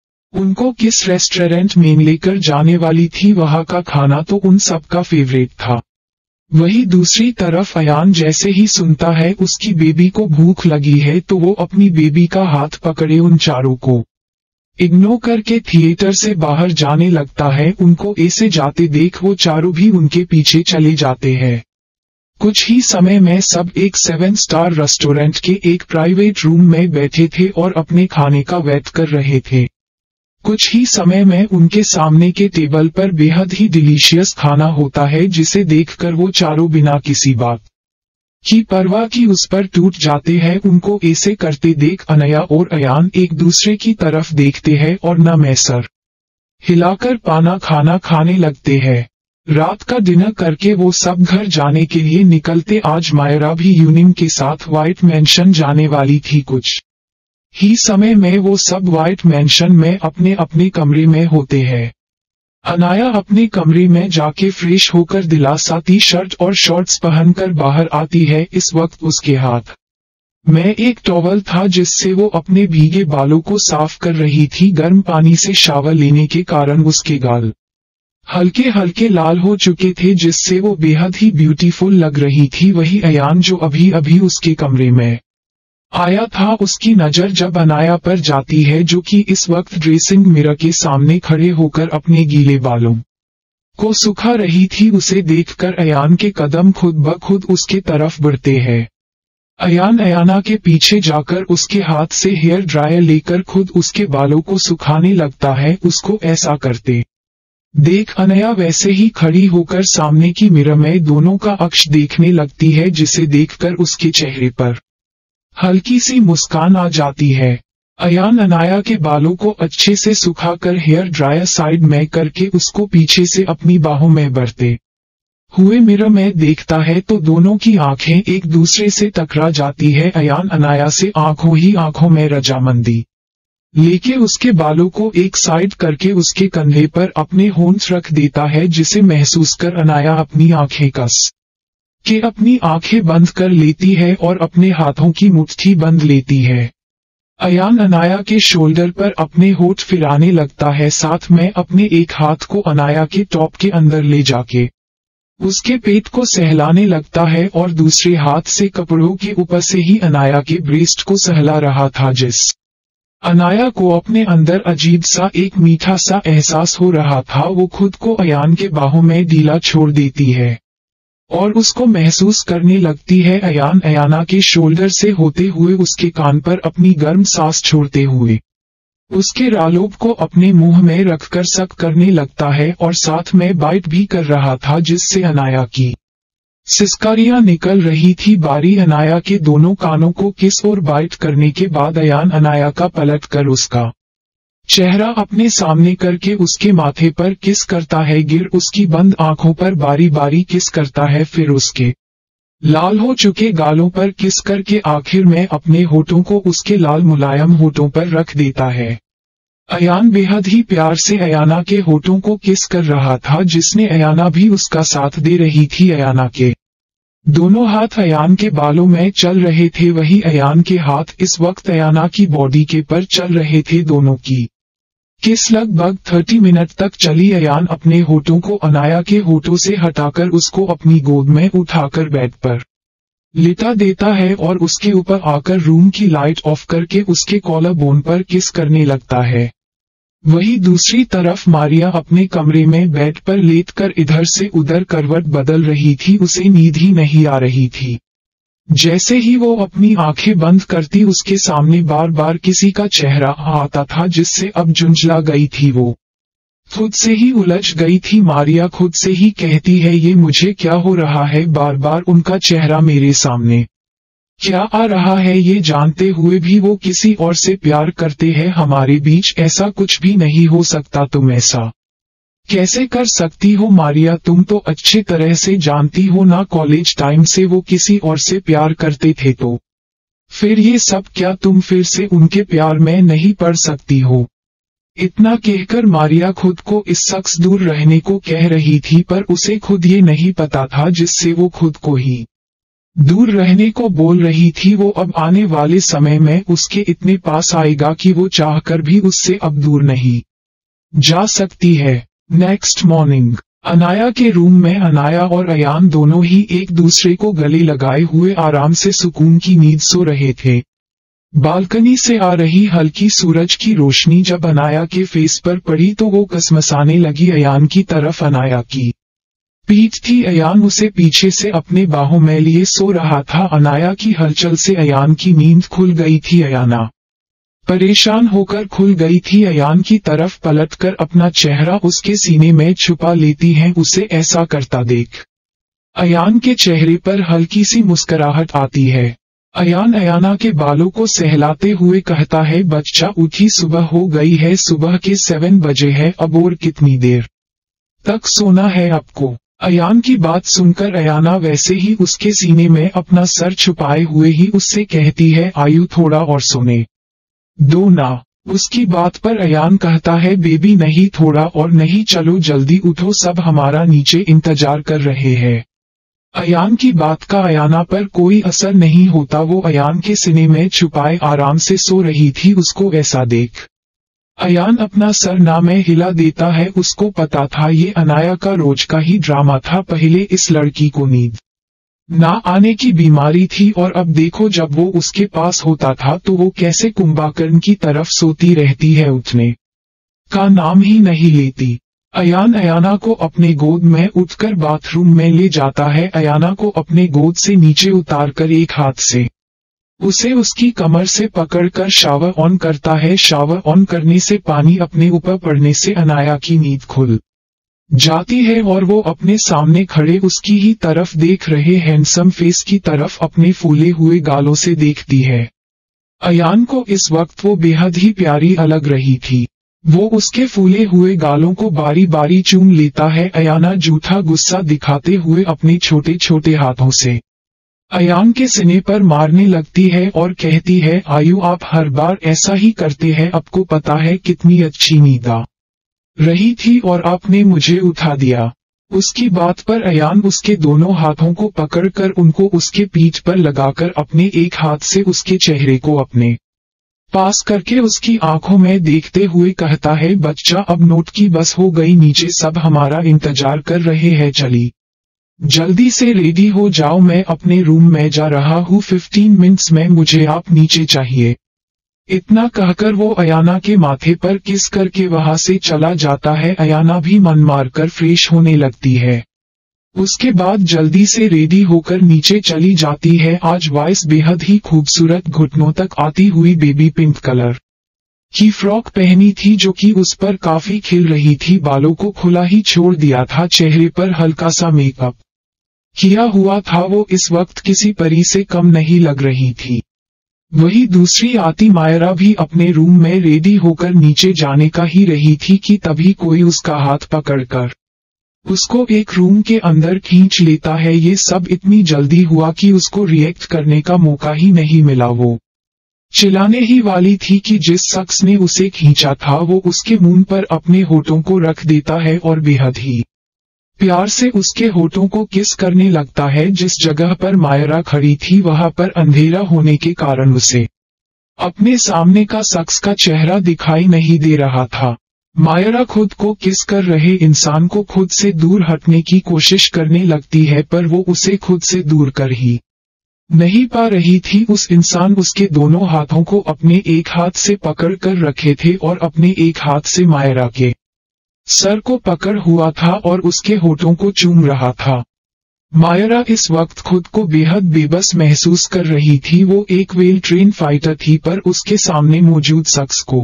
उनको किस रेस्टोरेंट में लेकर जाने वाली थी। वहां का खाना तो उन सबका फेवरेट था। वही दूसरी तरफ अयान जैसे ही सुनता है उसकी बेबी को भूख लगी है, तो वो अपनी बेबी का हाथ पकड़े उन चारों को इग्नोर करके थिएटर से बाहर जाने लगता है। उनको ऐसे जाते देख वो चारों भी उनके पीछे चले जाते हैं। कुछ ही समय में सब एक 7 स्टार रेस्टोरेंट के एक प्राइवेट रूम में बैठे थे और अपने खाने का वेट कर रहे थे। कुछ ही समय में उनके सामने के टेबल पर बेहद ही डिलीशियस खाना होता है, जिसे देखकर वो चारों बिना किसी बात की परवाह की उस पर टूट जाते हैं। उनको ऐसे करते देख अनया और अयान एक दूसरे की तरफ देखते हैं और न में सर हिलाकर पाना खाना खाने लगते हैं। रात का डिनर करके वो सब घर जाने के लिए निकलते। आज मायरा भी यूनिम के साथ व्हाइट मैंशन जाने वाली थी। कुछ ही समय में वो सब व्हाइट मैंशन में अपने अपने कमरे में होते हैं। अनाया अपने कमरे में जाके फ्रेश होकर दिलासाती शर्ट और शॉर्ट्स पहनकर बाहर आती है। इस वक्त उसके हाथ में एक टॉवल था, जिससे वो अपने भीगे बालों को साफ कर रही थी। गर्म पानी से शावर लेने के कारण उसके गाल हल्के हल्के लाल हो चुके थे, जिससे वो बेहद ही ब्यूटीफुल लग रही थी। वही अयान जो अभी अभी उसके कमरे में आया था, उसकी नजर जब अनाया पर जाती है, जो कि इस वक्त ड्रेसिंग मिरर के सामने खड़े होकर अपने गीले बालों को सुखा रही थी, उसे देखकर अयान के कदम खुद ब खुद उसके तरफ बढ़ते हैं। अयान अयाना के पीछे जाकर उसके हाथ से हेयर ड्रायर लेकर खुद उसके बालों को सुखाने लगता है। उसको ऐसा करते देख अनया वैसे ही खड़ी होकर सामने की मिरर में दोनों का अक्ष देखने लगती है, जिसे देखकर उसके चेहरे पर हल्की सी मुस्कान आ जाती है। अयान अनाया के बालों को अच्छे से सुखाकर हेयर ड्रायर साइड में करके उसको पीछे से अपनी बाहों में भरते हुए मिरर में देखता है, तो दोनों की आंखें एक दूसरे से टकरा जाती है। अयान अनाया से आंखों ही आंखों में रजामंदी लेके उसके बालों को एक साइड करके उसके कंधे पर अपने होंठ रख देता है, जिसे महसूस कर अनाया अपनी आंखें कस के अपनी आंखें बंद कर लेती है और अपने हाथों की मुट्ठी बंद लेती है। अयान अनाया के शोल्डर पर अपने होठ फिराने लगता है, साथ में अपने एक हाथ को अनाया के टॉप के अंदर ले जाके उसके पेट को सहलाने लगता है और दूसरे हाथ से कपड़ों के ऊपर से ही अनाया के ब्रेस्ट को सहला रहा था। जिस अनाया को अपने अंदर अजीब सा एक मीठा सा एहसास हो रहा था। वो खुद को अयान के बाहों में ढीला छोड़ देती है और उसको महसूस करने लगती है। अयान अयाना के शोल्डर से होते हुए उसके कान पर अपनी गर्म सांस छोड़ते हुए उसके रालोब को अपने मुंह में रखकर सक करने लगता है और साथ में बाइट भी कर रहा था, जिससे अनाया की सिसकारियां निकल रही थी। बारी अनाया के दोनों कानों को किस और बाइट करने के बाद अयान अनाया का पलट कर उसका चेहरा अपने सामने करके उसके माथे पर किस करता है, गिर उसकी बंद आंखों पर बारी बारी किस करता है, फिर उसके लाल हो चुके गालों पर किस करके आखिर में अपने होठों को उसके लाल मुलायम होठों पर रख देता है। अयान बेहद ही प्यार से अयाना के होठों को किस कर रहा था, जिसने अयाना भी उसका साथ दे रही थी। अयाना के दोनों हाथ अयान के बालों में चल रहे थे, वही अयान के हाथ इस वक्त अयाना की बॉडी के पर चल रहे थे। दोनों की किस लगभग 30 मिनट तक चली। अयान अपने होठों को अनाया के होठों से हटाकर उसको अपनी गोद में उठाकर बेड पर लिटा देता है और उसके ऊपर आकर रूम की लाइट ऑफ करके उसके कॉलर बोन पर किस करने लगता है। वही दूसरी तरफ मारिया अपने कमरे में बेड पर लेटकर इधर से उधर करवट बदल रही थी। उसे नींद ही नहीं आ रही थी। जैसे ही वो अपनी आंखें बंद करती, उसके सामने बार बार किसी का चेहरा आता था, जिससे अब झुंझला गई थी। वो खुद से ही उलझ गई थी। मारिया खुद से ही कहती है, ये मुझे क्या हो रहा है, बार बार उनका चेहरा मेरे सामने क्या आ रहा है, ये जानते हुए भी वो किसी और से प्यार करते हैं। हमारे बीच ऐसा कुछ भी नहीं हो सकता, तुम ऐसा कैसे कर सकती हो मारिया, तुम तो अच्छी तरह से जानती हो ना, कॉलेज टाइम से वो किसी और से प्यार करते थे, तो फिर ये सब क्या, तुम फिर से उनके प्यार में नहीं पड़ सकती हो। इतना कहकर मारिया खुद को इस शख्स दूर रहने को कह रही थी, पर उसे खुद ये नहीं पता था जिससे वो खुद को ही दूर रहने को बोल रही थी। वो अब आने वाले समय में उसके इतने पास आएगा कि वो चाहकर भी उससे अब दूर नहीं जा सकती है। नेक्स्ट मॉर्निंग अनाया के रूम में अनाया और अयान दोनों ही एक दूसरे को गले लगाए हुए आराम से सुकून की नींद सो रहे थे। बालकनी से आ रही हल्की सूरज की रोशनी जब अनाया के फेस पर पड़ी तो वो कसमसाने लगी अयान की तरफ। अनाया की पीठ थी, अयान उसे पीछे से अपने बाहों में लिए सो रहा था। अनाया की हलचल से अयान की नींद खुल गई थी। अयाना परेशान होकर खुल गई थी। अयान की तरफ पलटकर अपना चेहरा उसके सीने में छुपा लेती है। उसे ऐसा करता देख अयान के चेहरे पर हल्की सी मुस्कुराहट आती है। अयान अयाना के बालों को सहलाते हुए कहता है, बच्चा उठी, सुबह हो गई है, सुबह के 7 बजे है, अब और कितनी देर तक सोना है आपको। अयान की बात सुनकर अयाना वैसे ही उसके सीने में अपना सर छुपाए हुए ही उससे कहती है, आयु थोड़ा और सोने दो ना। उसकी बात पर अयान कहता है, बेबी नहीं, थोड़ा और नहीं, चलो जल्दी उठो, सब हमारा नीचे इंतजार कर रहे हैं। अयान की बात का अयाना पर कोई असर नहीं होता। वो अयान के सीने में छुपाए आराम से सो रही थी। उसको ऐसा देख अयान अपना सर ना में हिला देता है। उसको पता था ये अनाया का रोज का ही ड्रामा था। पहले इस लड़की को नींद ना आने की बीमारी थी और अब देखो जब वो उसके पास होता था तो वो कैसे कुंभकर्ण की तरफ सोती रहती है, उठने का नाम ही नहीं लेती। अयान अयाना को अपने गोद में उठकर बाथरूम में ले जाता है। अयाना को अपने गोद से नीचे उतारकर एक हाथ से उसे उसकी कमर से पकड़कर शावर ऑन करता है। शावर ऑन करने से पानी अपने ऊपर पड़ने से अनाया की नींद खुल जाती है और वो अपने सामने खड़े उसकी ही तरफ देख रहे हैंडसम फेस की तरफ अपने फूले हुए गालों से देखती है। अयान को इस वक्त वो बेहद ही प्यारी लग रही थी। वो उसके फूले हुए गालों को बारी बारी चूम लेता है। अयाना झूठा गुस्सा दिखाते हुए अपने छोटे छोटे हाथों से अयान के सीने पर मारने लगती है और कहती है, आयु आप हर बार ऐसा ही करते हैं, आपको पता है कितनी अच्छी नींद आ रही थी और आपने मुझे उठा दिया। उसकी बात पर अयान उसके दोनों हाथों को पकड़कर उनको उसके पीठ पर लगाकर अपने एक हाथ से उसके चेहरे को अपने पास करके उसकी आंखों में देखते हुए कहता है, बच्चा अब नोट की बस हो गई, नीचे सब हमारा इंतजार कर रहे हैं, चली जल्दी से रेडी हो जाओ, मैं अपने रूम में जा रहा हूँ, 15 मिनट्स में मुझे आप नीचे चाहिए। इतना कहकर वो अयाना के माथे पर किस करके वहां से चला जाता है। अयाना भी मन मारकर फ्रेश होने लगती है। उसके बाद जल्दी से रेडी होकर नीचे चली जाती है। आज वॉइस बेहद ही खूबसूरत घुटनों तक आती हुई बेबी पिंक कलर की फ्रॉक पहनी थी जो कि उस पर काफी खिल रही थी। बालों को खुला ही छोड़ दिया था, चेहरे पर हल्का सा मेकअप किया हुआ था। वो इस वक्त किसी परी से कम नहीं लग रही थी। वही दूसरी आती मायरा भी अपने रूम में रेडी होकर नीचे जाने का ही रही थी कि तभी कोई उसका हाथ पकड़कर उसको एक रूम के अंदर खींच लेता है। ये सब इतनी जल्दी हुआ कि उसको रिएक्ट करने का मौका ही नहीं मिला। वो चिल्लाने ही वाली थी कि जिस शख्स ने उसे खींचा था वो उसके मुंह पर अपने होठों को रख देता है और बेहद ही प्यार से उसके होठों को किस करने लगता है। जिस जगह पर मायरा खड़ी थी वहां पर अंधेरा होने के कारण उसे अपने सामने का शख्स का चेहरा दिखाई नहीं दे रहा था। मायरा खुद को किस कर रहे इंसान को खुद से दूर हटने की कोशिश करने लगती है, पर वो उसे खुद से दूर कर ही नहीं पा रही थी। उस इंसान उसके दोनों हाथों को अपने एक हाथ से पकड़ कर रखे थे और अपने एक हाथ से मायरा के सर को पकड़ हुआ था और उसके होठों को चूम रहा था। मायरा इस वक्त खुद को बेहद बेबस महसूस कर रही थी। वो एक वेल ट्रेन फाइटर थी, पर उसके सामने मौजूद शख्स को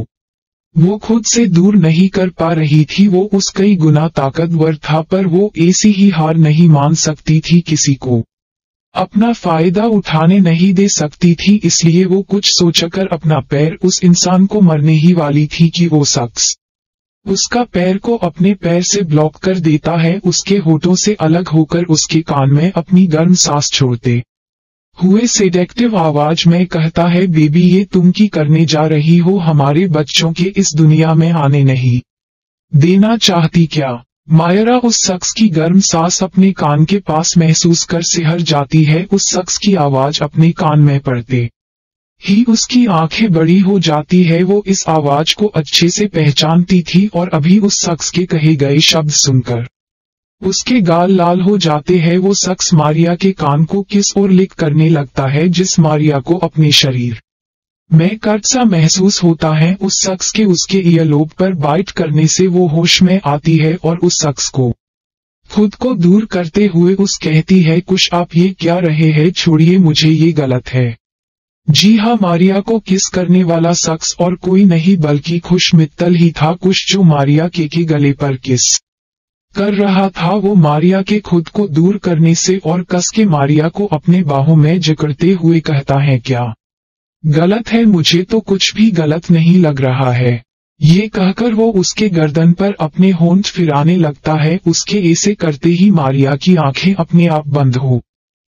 वो खुद से दूर नहीं कर पा रही थी। वो उस कई गुना ताकतवर था, पर वो ऐसी ही हार नहीं मान सकती थी, किसी को अपना फायदा उठाने नहीं दे सकती थी। इसलिए वो कुछ सोचकर अपना पैर उस इंसान को मरने ही वाली थी कि वो शख्स उसका पैर को अपने पैर से ब्लॉक कर देता है। उसके होठों से अलग होकर उसके कान में अपनी गर्म सांस छोड़ते हुए सेडेक्टिव आवाज में कहता है, बेबी ये तुम की करने जा रही हो? हमारे बच्चों के इस दुनिया में आने नहीं देना चाहती क्या? मायरा उस शख्स की गर्म सांस अपने कान के पास महसूस कर सिहर जाती है। उस शख्स की आवाज अपने कान में पड़ते ही उसकी आंखें बड़ी हो जाती है। वो इस आवाज को अच्छे से पहचानती थी और अभी उस शख्स के कहे गए शब्द सुनकर उसके गाल लाल हो जाते हैं। वो शख्स मारिया के कान को किस और लिक करने लगता है, जिस मारिया को अपने शरीर में कर्ज सा महसूस होता है। उस शख्स के उसके ईयरलोब पर बाइट करने से वो होश में आती है और उस शख्स को खुद को दूर करते हुए उस कहती है, कुछ आप ये क्या रहे हैं? छोड़िए मुझे, ये गलत है। जी हाँ, मारिया को किस करने वाला शख्स और कोई नहीं बल्कि खुश मित्तल ही था। कुछ जो मारिया के गले पर किस कर रहा था। वो मारिया के खुद को दूर करने से और कस के मारिया को अपने बाहों में जकड़ते हुए कहता है, क्या गलत है? मुझे तो कुछ भी गलत नहीं लग रहा है। ये कहकर वो उसके गर्दन पर अपने होंठ फिराने लगता है। उसके ऐसे करते ही मारिया की आंखें अपने आप बंद हो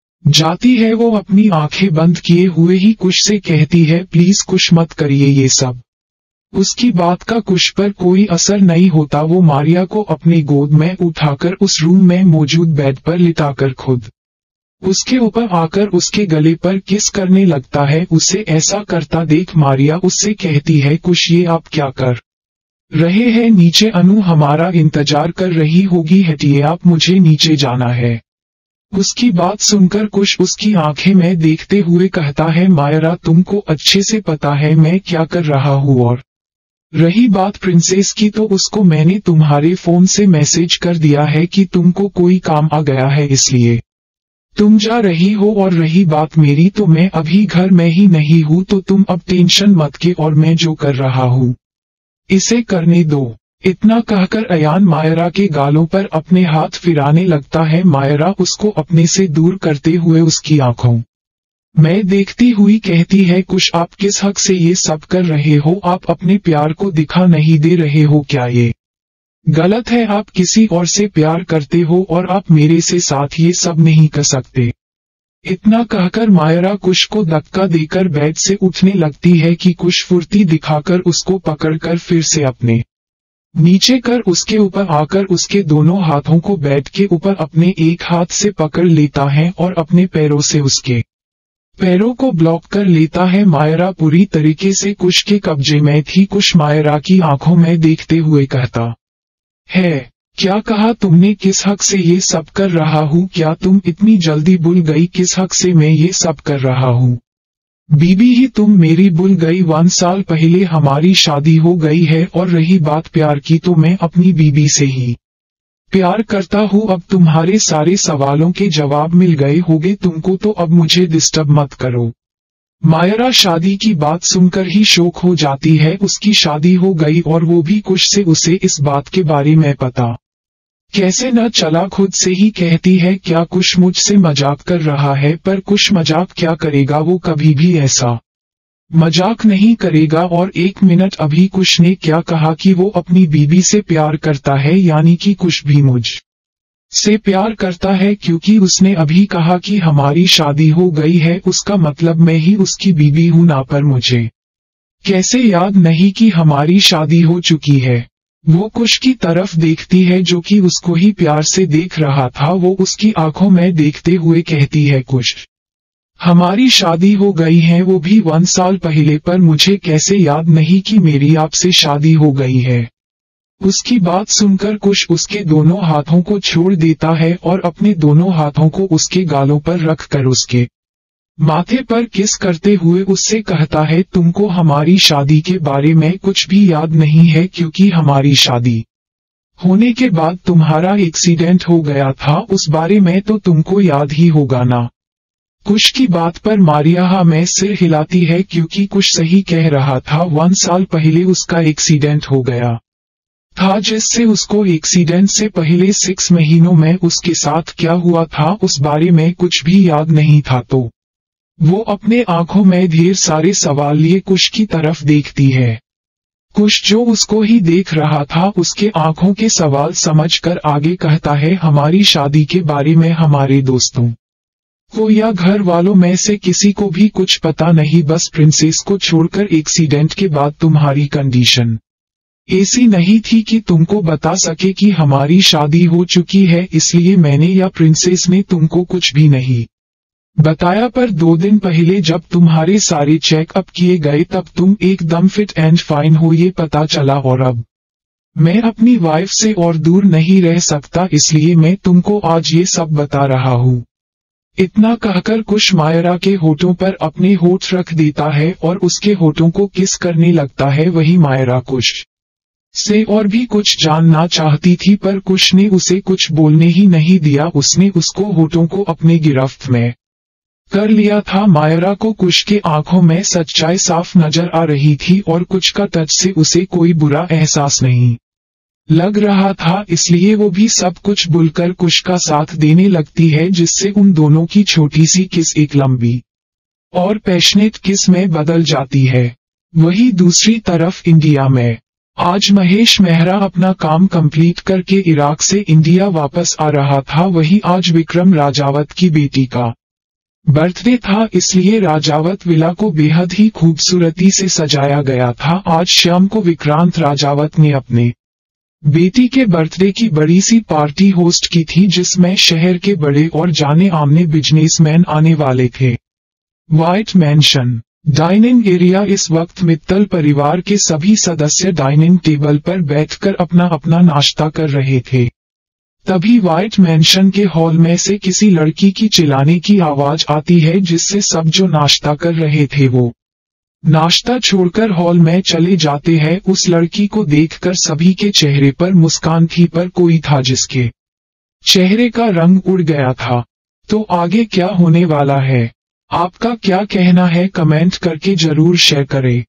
जाती है। वो अपनी आंखें बंद किए हुए ही कुश से कहती है, प्लीज कुश मत करिए ये सब। उसकी बात का कुश पर कोई असर नहीं होता। वो मारिया को अपनी गोद में उठाकर उस रूम में मौजूद बेड पर लिटाकर खुद उसके ऊपर आकर उसके गले पर किस करने लगता है। उसे ऐसा करता देख मारिया उससे कहती है, कुश ये आप क्या कर रहे हैं? नीचे अनु हमारा इंतजार कर रही होगी, हटिए आप, मुझे नीचे जाना है। उसकी बात सुनकर कुश उसकी आंखें में देखते हुए कहता है, मायरा तुमको अच्छे से पता है मैं क्या कर रहा हूँ, और रही बात प्रिंसेस की तो उसको मैंने तुम्हारे फोन से मैसेज कर दिया है कि तुमको कोई काम आ गया है, इसलिए तुम जा रही हो। और रही बात मेरी, तो मैं अभी घर में ही नहीं हूँ, तो तुम अब टेंशन मत के, और मैं जो कर रहा हूँ इसे करने दो। इतना कहकर अयान मायरा के गालों पर अपने हाथ फिराने लगता है। मायरा उसको अपने से दूर करते हुए उसकी आंखों में देखती हुई कहती है, कुश आप किस हक से ये सब कर रहे हो? आप अपने प्यार को दिखा नहीं दे रहे हो क्या? ये गलत है। आप किसी और से प्यार करते हो और आप मेरे से साथ ये सब नहीं कर सकते। इतना कहकर मायरा कुश को धक्का देकर बेड से उठने लगती है कि कुश फुर्ती दिखाकर उसको पकड़कर फिर से अपने नीचे कर उसके ऊपर आकर उसके दोनों हाथों को बेड के ऊपर अपने एक हाथ से पकड़ लेता है और अपने पैरों से उसके पैरों को ब्लॉक कर लेता है। मायरा पूरी तरीके से कुश के कब्जे में थी। कुश मायरा की आंखों में देखते हुए कहता है, क्या कहा तुमने? किस हक से ये सब कर रहा हूँ? क्या तुम इतनी जल्दी भूल गई किस हक से मैं ये सब कर रहा हूँ? बीबी ही तुम मेरी भूल गई। 1 साल पहले हमारी शादी हो गई है, और रही बात प्यार की तो मैं अपनी बीबी से ही प्यार करता हूँ। अब तुम्हारे सारे सवालों के जवाब मिल गए होंगे तुमको, तो अब मुझे डिस्टर्ब मत करो। मायरा शादी की बात सुनकर ही शौक हो जाती है। उसकी शादी हो गई और वो भी कुश से। उसे इस बात के बारे में पता कैसे न चला। खुद से ही कहती है, क्या कुश मुझसे मजाक कर रहा है? पर कुश मजाक क्या करेगा, वो कभी भी ऐसा मजाक नहीं करेगा। और 1 मिनट, अभी कुश ने क्या कहा कि वो अपनी बीबी से प्यार करता है? यानी कि कुश भी मुझ से प्यार करता है क्योंकि उसने अभी कहा कि हमारी शादी हो गई है, उसका मतलब मैं ही उसकी बीवी हूं ना। पर मुझे कैसे याद नहीं कि हमारी शादी हो चुकी है। वो कुश की तरफ देखती है जो कि उसको ही प्यार से देख रहा था। वो उसकी आंखों में देखते हुए कहती है, कुश हमारी शादी हो गई है, वो भी 1 साल पहले। पर मुझे कैसे याद नहीं कि मेरी आपसे शादी हो गई है। उसकी बात सुनकर कुश उसके दोनों हाथों को छोड़ देता है और अपने दोनों हाथों को उसके गालों पर रखकर उसके माथे पर किस करते हुए उससे कहता है, तुमको हमारी शादी के बारे में कुछ भी याद नहीं है क्योंकि हमारी शादी होने के बाद तुम्हारा एक्सीडेंट हो गया था, उस बारे में तो तुमको याद ही होगा ना। कुश की बात पर मारिया में सिर हिलाती है क्योंकि कुश सही कह रहा था। 1 साल पहले उसका एक्सीडेंट हो गया था, जिससे उसको एक्सीडेंट से पहले 6 महीनों में उसके साथ क्या हुआ था उस बारे में कुछ भी याद नहीं था। तो वो अपने आंखों में ढेर सारे सवाल लिए कुश की तरफ देखती है। कुश जो उसको ही देख रहा था उसके आंखों के सवाल समझकर आगे कहता है, हमारी शादी के बारे में हमारे दोस्तों को या घर वालों में से किसी को भी कुछ पता नहीं, बस प्रिंसेस को छोड़कर। एक्सीडेंट के बाद तुम्हारी कंडीशन ऐसी नहीं थी कि तुमको बता सके कि हमारी शादी हो चुकी है, इसलिए मैंने या प्रिंसेस ने तुमको कुछ भी नहीं बताया। पर 2 दिन पहले जब तुम्हारे सारे चेकअप किए गए तब तुम एकदम फिट एंड फाइन हो, ये पता चला। और अब मैं अपनी वाइफ से और दूर नहीं रह सकता, इसलिए मैं तुमको आज ये सब बता रहा हूँ। इतना कहकर कुश मायरा के होठों पर अपने होठ रख देता है और उसके होठों को किस करने लगता है। वही मायरा कुश से और भी कुछ जानना चाहती थी, पर कुश ने उसे कुछ बोलने ही नहीं दिया। उसने उसको होठों को अपने गिरफ्त में कर लिया था। मायरा को कुश के आंखों में सच्चाई साफ नजर आ रही थी और कुछ का टच से उसे कोई बुरा एहसास नहीं लग रहा था, इसलिए वो भी सब कुछ भूलकर कुश का साथ देने लगती है, जिससे उन दोनों की छोटी सी किस एक लंबी और पैशनेट किस में बदल जाती है। वही दूसरी तरफ इंडिया में आज महेश मेहरा अपना काम कंप्लीट करके इराक से इंडिया वापस आ रहा था। वही आज विक्रम राजावत की बेटी का बर्थडे था, इसलिए राजावत विला को बेहद ही खूबसूरती से सजाया गया था। आज शाम को विक्रांत राजावत ने अपने बेटी के बर्थडे की बड़ी सी पार्टी होस्ट की थी, जिसमें शहर के बड़े और जाने आमने बिजनेसमैन आने वाले थे। व्हाइट मैंशन डाइनिंग एरिया इस वक्त मित्तल परिवार के सभी सदस्य डाइनिंग टेबल पर बैठकर अपना अपना नाश्ता कर रहे थे। तभी व्हाइट मैंशन के हॉल में से किसी लड़की की चिल्लाने की आवाज आती है, जिससे सब जो नाश्ता कर रहे थे वो नाश्ता छोड़कर हॉल में चले जाते हैं। उस लड़की को देखकर सभी के चेहरे पर मुस्कान थी, पर कोई था जिसके चेहरे का रंग उड़ गया था। तो आगे क्या होने वाला है, आपका क्या कहना है, कमेंट करके जरूर शेयर करें।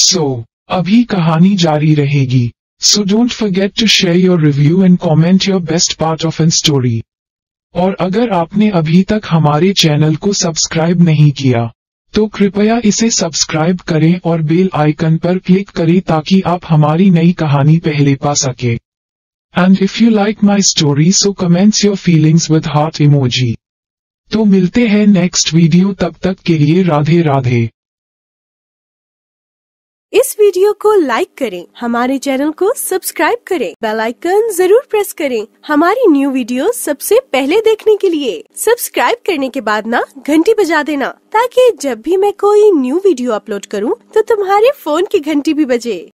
अभी कहानी जारी रहेगी। So don't forget to share your review and comment your best part of an story. और अगर आपने अभी तक हमारे चैनल को सब्सक्राइब नहीं किया तो कृपया इसे सब्सक्राइब करें और बेल आइकन पर क्लिक करें ताकि आप हमारी नई कहानी पहले पा सके। And if you like my story so comments your feelings with heart emoji. तो मिलते हैं नेक्स्ट वीडियो, तब तक के लिए राधे राधे। इस वीडियो को लाइक करें, हमारे चैनल को सब्सक्राइब करें, बेल आइकन जरूर प्रेस करें हमारी न्यू वीडियो सबसे पहले देखने के लिए। सब्सक्राइब करने के बाद ना घंटी बजा देना, ताकि जब भी मैं कोई न्यू वीडियो अपलोड करूं तो तुम्हारे फोन की घंटी भी बजे।